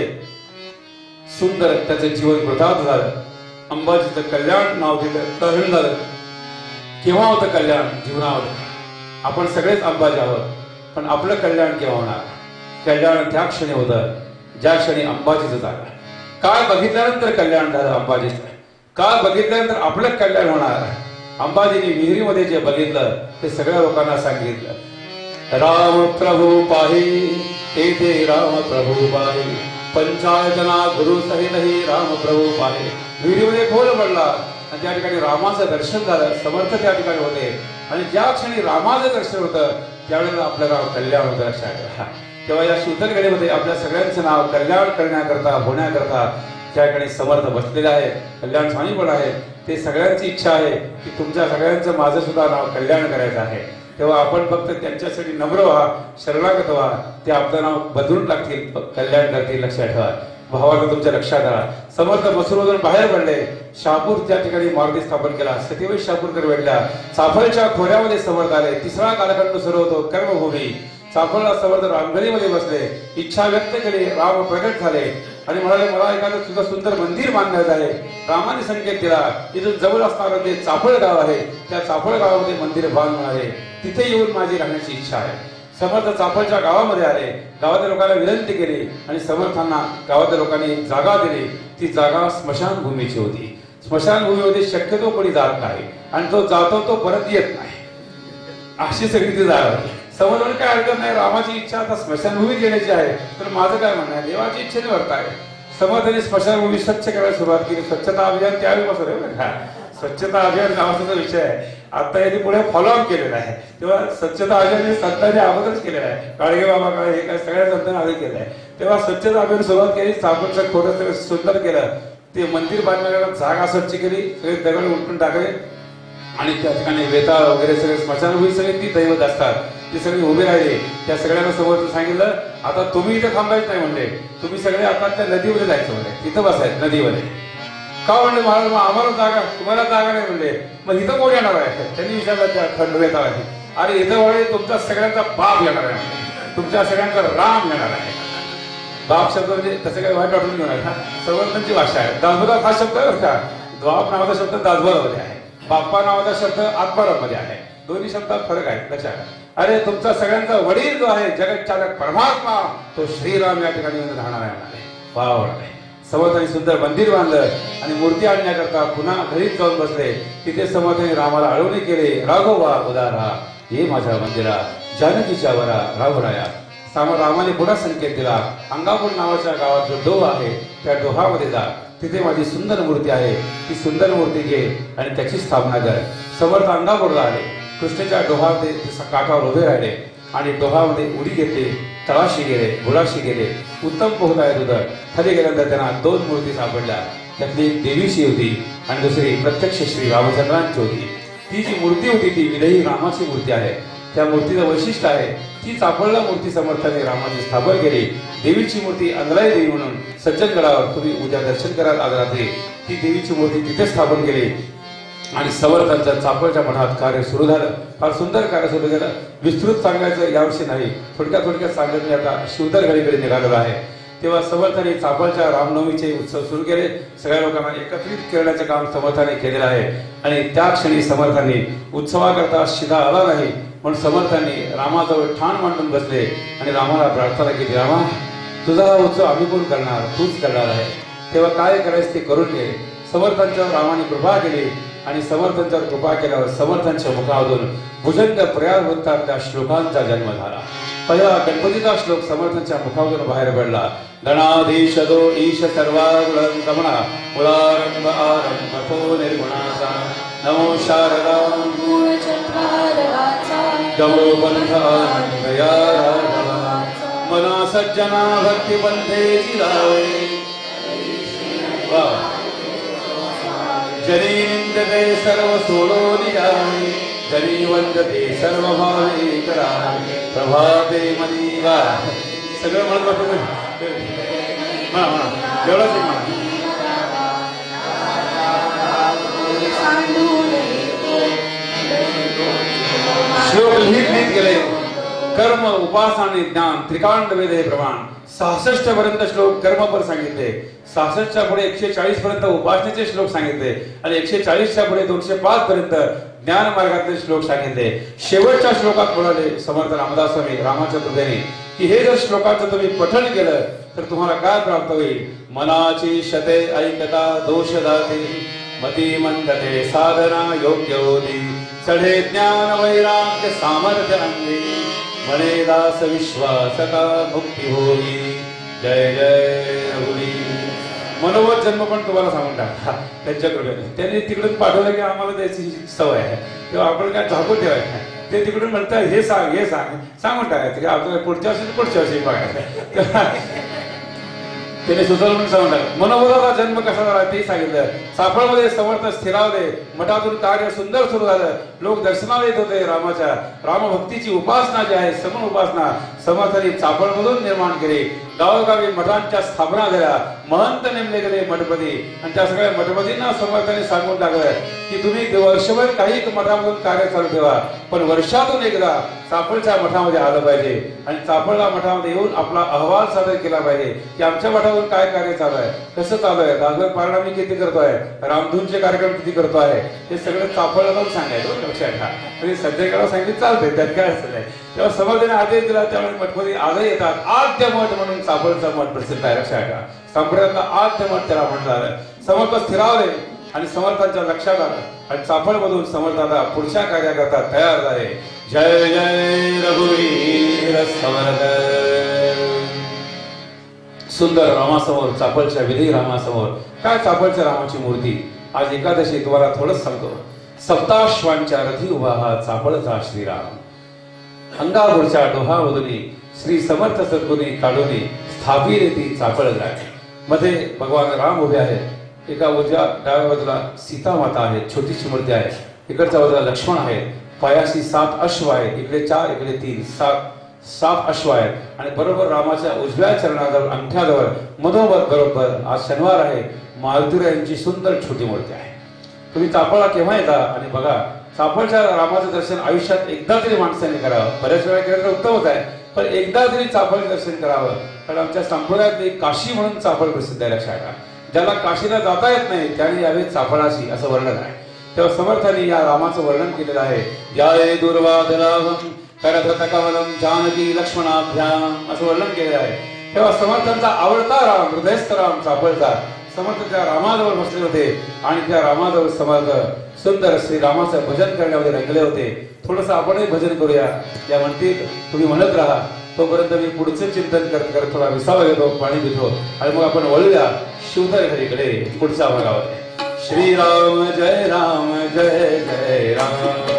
सुंदर त्याचं जीवन कृतार्थ झालं. अंबाजीचं कल्याण नाव दिलं, तरुण झालं. केव्हा होतं कल्याण जीवनामध्ये? आपण सगळेच अंबाजी आहोत, पण आपलं कल्याण केव्हा होणार? कल्याण त्या क्षणी होतं ज्या क्षणी अंबाजीचं झालं. काळ बघितल्यानंतर कल्याण झालं अंबाजीचं. काळ बघितल्यानंतर आपलं कल्याण होणार. अंबाजीने विहिरीमध्ये जे बघितलं ते सगळ्या लोकांना सांगितलं. राम प्रभू पाही तेथे राम प्रभू पाही, पंचायतना गुरु सहितही राम प्रभू पाही. विहिरीमध्ये खोल पडला आणि त्या ठिकाणी रामाचं दर्शन झालं. समर्थ त्या ठिकाणी होते आणि ज्या क्षणी रामाचं दर्शन होतं त्यावेळेला आपलं गाव कल्याण होतं. लक्षात ठेवा. तेव्हा या शीतलगडीमध्ये आपल्या सगळ्यांचं नाव कल्याण करण्याकरता, होण्याकरता त्याकडे समर्थ बसलेले आहे. कल्याण स्वामी पण आहे. ते सगळ्यांची इच्छा आहे की तुमच्या सगळ्यांचं माझं सुद्धा नाव कल्याण करायचं आहे. तेव्हा आपण फक्त त्यांच्यासाठी नम्र व्हा, शरणागत व्हा, ते आपलं नाव बदलून टाकतील, कल्याण करतील. लक्षात ठेवा. भावाला तुमच्या लक्षात आला. समर्थ मसूरमधून बाहेर पडले. शहापूर त्या ठिकाणी मारुती स्थापन केला. सतीवैश शहापूरकर भेटल्या. चाफळच्या खोऱ्यामध्ये समर्थ आले. तिसरा कालखंड सुरू होतो कर्मभूमी. चाफळला समर्थ रामघरीमध्ये बसले, इच्छा व्यक्त केली, राम प्रगट झाले आणि म्हणाले मला एखादं तुझं सुंदर मंदिर बांधण्यात आहे. रामाने संकेत दिला, इथून जवळ असणारं ते चाफळ गाव आहे, त्या चाफळ गावामध्ये मंदिर बांध म्हणाले. तिथे येऊन माझी राहण्याची इच्छा आहे. समर्थ चाफळच्या गावामध्ये आले, गावातल्या लोकांना विनंती केली आणि समर्थांना गावातल्या लोकांनी एक जागा दिली. ती जागा स्मशानभूमीची होती. स्मशानभूमीमध्ये शक्यतो कोणी जात नाही आणि तो जातो तो परत येत नाही, अशी सगळी ती जागा होती. समोर काय हरकत नाही, रामाची इच्छा आता स्मशानभूमीत गेल्याची आहे, तर माझं काय म्हणणं आहे, देवाची इच्छेने वर्त आहे. समर्थाने स्मशानभूमी स्वच्छ करायला सुरुवात केली. स्वच्छता अभियान त्यावेळीपासून आहे बरं का. स्वच्छता अभियान नावाचा विषय आहे. आता यांनी पुढे फॉलोअप केलेला आहे. तेव्हा स्वच्छता अभियान हे संतांनी अगोदरच केलेलं आहे. काळगे बाबा काय हे काय सगळ्या संतांनी आधी केलं आहे. तेव्हा स्वच्छता अभियान सुरुवात केली. चाफळचं थोडं सुंदर केलं. ते मंदिर बांधण्याला जागा स्वच्छ केली, सगळे दगड उलटून टाकले आणि त्या ठिकाणी वेताळ वगैरे सगळे स्मशानभूमी सगळे ती दैवत असतात, ते सगळे उभे राहिले. त्या सगळ्यांना समोर सांगितलं आता तुम्ही इथे थांबायचं नाही म्हणले, तुम्ही सगळे आता त्या नदीमध्ये जायचं म्हणले, तिथं बसायचं नदीमध्ये. का म्हणले महाराज आम्हाला जागा, तुम्हाला जागा नाही म्हणले, मग इथं कोण येणार आहे. त्यांनी विचारलं त्या खंड वेताळाने, अरे इथं वळे तुमचा सगळ्यांचा बाप येणार आहे, तुमच्या सगळ्यांचा राम येणार आहे. बाप शब्द म्हणजे तसं काही वाईट वाटून घेणार का, संवर्धनची भाषा आहे. दासबोधात हा शब्द आहे का, द्वाप नावाचा शब्द दासबोधामध्ये आहे, बाप्पा नावाचा शब्द आत्मारामध्ये आहे. दोन्ही शब्दात फरक आहे, लक्षात. अरे तुमचा सगळ्यांचा वडील जो आहे जगत चालक परमात्मा, तो श्रीराम या ठिकाणी राहणार आहे म्हणाले. वाव आहे. समर्थांनी सुंदर मंदिर बांधलं आणि मूर्ती आणण्याकरता पुन्हा घरीच जाऊन बसले. तिथे समर्थांनी रामाला आळवणी केले, राघवा उदारा ये माझ्या मंदिरा, जानकीच्या वरा राघवराया. सामा रामाने पुन्हा संकेत दिला, अंगापूर नावाच्या गावात जो डोह आहे त्या डोहामध्ये जा, तिथे माझी सुंदर मूर्ती आहे, ती सुंदर मूर्ती घे आणि त्याची स्थापना कर. समर्थ अंगापूरला आले, कृष्णेच्या डोहामध्ये काठावर उभे राहिले आणि डोहामध्ये उडी घेतली, तळाशी गेले, बुडाशी गेले. उत्तम पोहता येत होतं. खाली गेल्यानंतर त्यांना दोन मूर्ती सापडल्या. त्यातली एक देवीची होती आणि दुसरी प्रत्यक्ष श्री रामचंद्रांची होती. ती जी मूर्ती होती ती विलयी रामाची मूर्ती आहे. त्या मूर्तीचं वैशिष्ट्य आहे ती चाफळला मूर्ती समर्थाने रामाची स्थापन केली. देवीची मूर्ती अंगलाई देवी म्हणून सज्जनगडावर तुम्ही उद्या दर्शन कराल आज रात्री. ती देवीची मूर्ती तिथे स्थापन केली आणि समर्थांचं चाफळच्या मठात कार्य सुरू झालं. फार सुंदर कार्य सुरू झालं. विस्तृत सांगायचं यावर्षी नाही, थोडक्यात थोडक्यात सांगत मी आता शिवतर घडीकडे निघालेलो आहे. तेव्हा समर्थाने चाफळच्या रामनवमीचे उत्सव सुरू केले. सगळ्या लोकांना एकत्रित करण्याचे काम समर्थाने केलेलं आहे आणि त्या क्षणी समर्थांनी उत्सवाकरता शिधा आला नाही म्हणून समर्थांनी रामाजवळ ठाण मांडून बसले आणि रामाला प्रार्थना केली, रामा तुझा हा उत्सव आम्ही कोण करणार, तूच करणार आहे. तेव्हा काय करायचं ते करून घे. समर्थांच्यावर रामाने कृपा केली आणि समर्थांच्यावर कृपा केल्यावर समर्थांच्या मुखामधून भुजंग प्रयाग वृत्तातल्या श्लोकांचा जन्म झाला. पहिला गणपतीचा श्लोक समर्थांच्या मुखामधून बाहेर पडला. गणाधीशदो ईश सर्वागुणं गमना मुलारंभ आरंभतो निर्गुणाचा नमो शारदा गमोपंथ आनंदया राघवा मना सज्जना भक्तिपंथेची लावे जनी निंदते सर्व सोडोनी जावे जनी वंदते सर्व भावे करावे प्रभाते मनीवा. सगळं म्हणत बसतो म्हणा म्हणा एवढंच एक म्हणा. श्लोक लिहित लिहित गेले. कर्म उपासना आणि ज्ञान त्रिकांड वेद हे प्रमाण. सहासष्ट पर्यंत श्लोक कर्मपर सांगितले, सहासष्टच्या पुढे एकशे चाळीस पर्यंत उपासनेचे श्लोक सांगितले आणि एकशे चाळीसच्या पुढे दोनशे पाच पर्यंत ज्ञान मार्गातले श्लोक सांगितले. शेवटच्या श्लोकात म्हणाले समर्थ रामदास स्वामी रामाच्या कृपेने की हे जर श्लोकाचं तुम्ही पठण केलं तर तुम्हाला काय प्राप्त होईल. मनाची शते ऐकता दोष दाते मती मंदते साधना योग्य होती चढे ज्ञान वैराग्य सामर्थ्य अंगी म्हणे दास विश्वासता मुक्ती होई. जय जय रघुवीर. मनोवत जन्म पण तुम्हाला सांगून टाका त्यांच्या कृपेने. त्यांनी तिकडून पाठवलं की आम्हाला त्याची सवय आहे, तेव्हा आपण काय झाकून ठेवायचं. ते तिकडून म्हणतात हे सांग हे सांग सांगून टाकायचं की आपल्याला पुढच्या वर्षी पुढच्या वर्षी बघायचं. त्याने सुचवलं म्हणून सांगून टाकलं. मनोबलाचा जन्म कसा झाला ते सांगितलं. चाफळमध्ये समर्थ स्थिरावले. मठातून कार्य सुंदर सुरू झालं. लोक दर्शनाला येत होते रामाच्या. रामभक्तीची उपासना जी आहे समूह उपासना समर्थांनी चाफळमधून निर्माण केली. गावोगावी मठांच्या स्थापना झाल्या, महंत नेमले गेले मठपती आणि त्या सगळ्या मठपतींना समर्थाने सांगून टाकलं की तुम्ही वर्षभर काही मठामधून कार्य चालू ठेवा, पण वर्षातून एकदा चाफळच्या मठामध्ये आलं पाहिजे आणि चाफळला मठामध्ये येऊन आपला अहवाल सादर केला पाहिजे की आमच्या मठातून काय कार्य चालू आहे, कसं चालू आहे, दासगण पारायण मी किती करतोय, रामधूनचे कार्यक्रम किती करतो आहे, हे सगळं चाफळला जाऊन सांगायचं. लक्षात घ्या, म्हणजे सध्याकडे सांगितलं चालतंय, त्यात काय अडचण नाही. तेव्हा समर्थाने आदेश दिला, त्यामुळे मठपती आजही येतात. आद्य मठ म्हणून चाफळचा मठ प्रसिद्ध आहे. लक्षात घ्या, संप्रदायातला आद्य मठ त्याला म्हटलं आलं. समर्थ स्थिरावले आणि समर्थांच्या लक्षात आलं आणि चाफळ मधून समर्थांना पुढच्या कार्याकरता तयार झाले. जय जय रघुवीर समर्थ. सुंदर रामासमोर, चाफळच्या विधी रामासमोर, काय चाफळच्या रामाची मूर्ती. आज एकादशी तुम्हाला थोडंच सांगतो. सप्ताश्वांच्या रथी उभा हा चाफळचा श्रीराम. अंगावरच्या डोहावधुनी श्री समर्थ सद्गुणी काढूनी स्थापित ती चाफळ जाय. मध्ये भगवान राम उभे आहेत. एका उजव्या डाव्या बाजूला सीता माता आहे, छोटीशी मूर्ती आहे. इकडच्या बाजूला लक्ष्मण आहे. पायाशी सात अश्व आहेत, इकडे चार इकडे तीन, सात सात अश्व आहेत आणि बरोबर रामाच्या उजव्या चरणाजवळ अंगठ्याजवळ मधोमध बरोबर आज शनिवार आहे, मारुतीरायांची सुंदर छोटी मूर्ती आहे. तुम्ही चाफळला केव्हा येता आणि बघा, चाफळच्या रामाचं दर्शन आयुष्यात एकदा तरी माणसाने करावं. बऱ्याच वेळा केलं तर उत्तमच आहे, पण एकदा तरी चाफळ दर्शन करावं. कारण आमच्या संप्रदायात एक काशी म्हणून चाफळ प्रसिद्ध आहे. लक्षात घ्या, ज्याला काशीला जाता येत नाही त्याने यावे चाफळाशी असं वर्णन आहे. तेव्हा समर्थांनी या रामाचं वर्णन केलेलं आहे. जय दुर्वादलाभम करधतकमलम जानकी लक्ष्मणाभ्याम असं वर्णन केलेलं आहे. तेव्हा समर्थांचा आवडता राम, हृदयस्थ राम चाफळचा. समर्थ त्या रामाजवळ बसले होते आणि त्या रामाजवळ समर्थ सुंदर श्री रामाचं भजन करण्यामध्ये रंगले होते. थोडंसं आपणही भजन करूया. या म्हणतील तुम्ही म्हणत राहा, तोपर्यंत मी पुढचे चिंतन करत करत थोडा विसावा घेतो, पाणी पितो आणि मग आपण वळूया शिवधर घरीकडे पुढच्या भागावर. श्रीराम जय राम जय जय राम.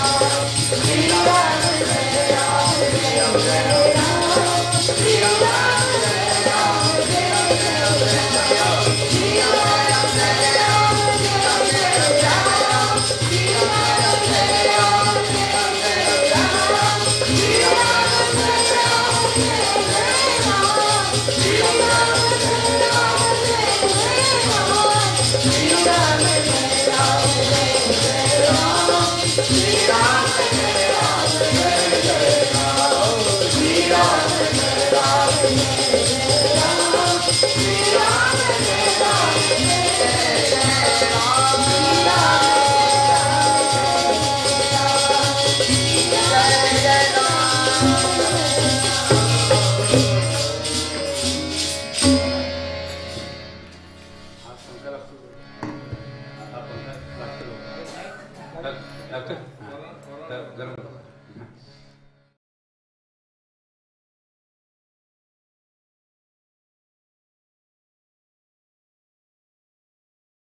Yeah.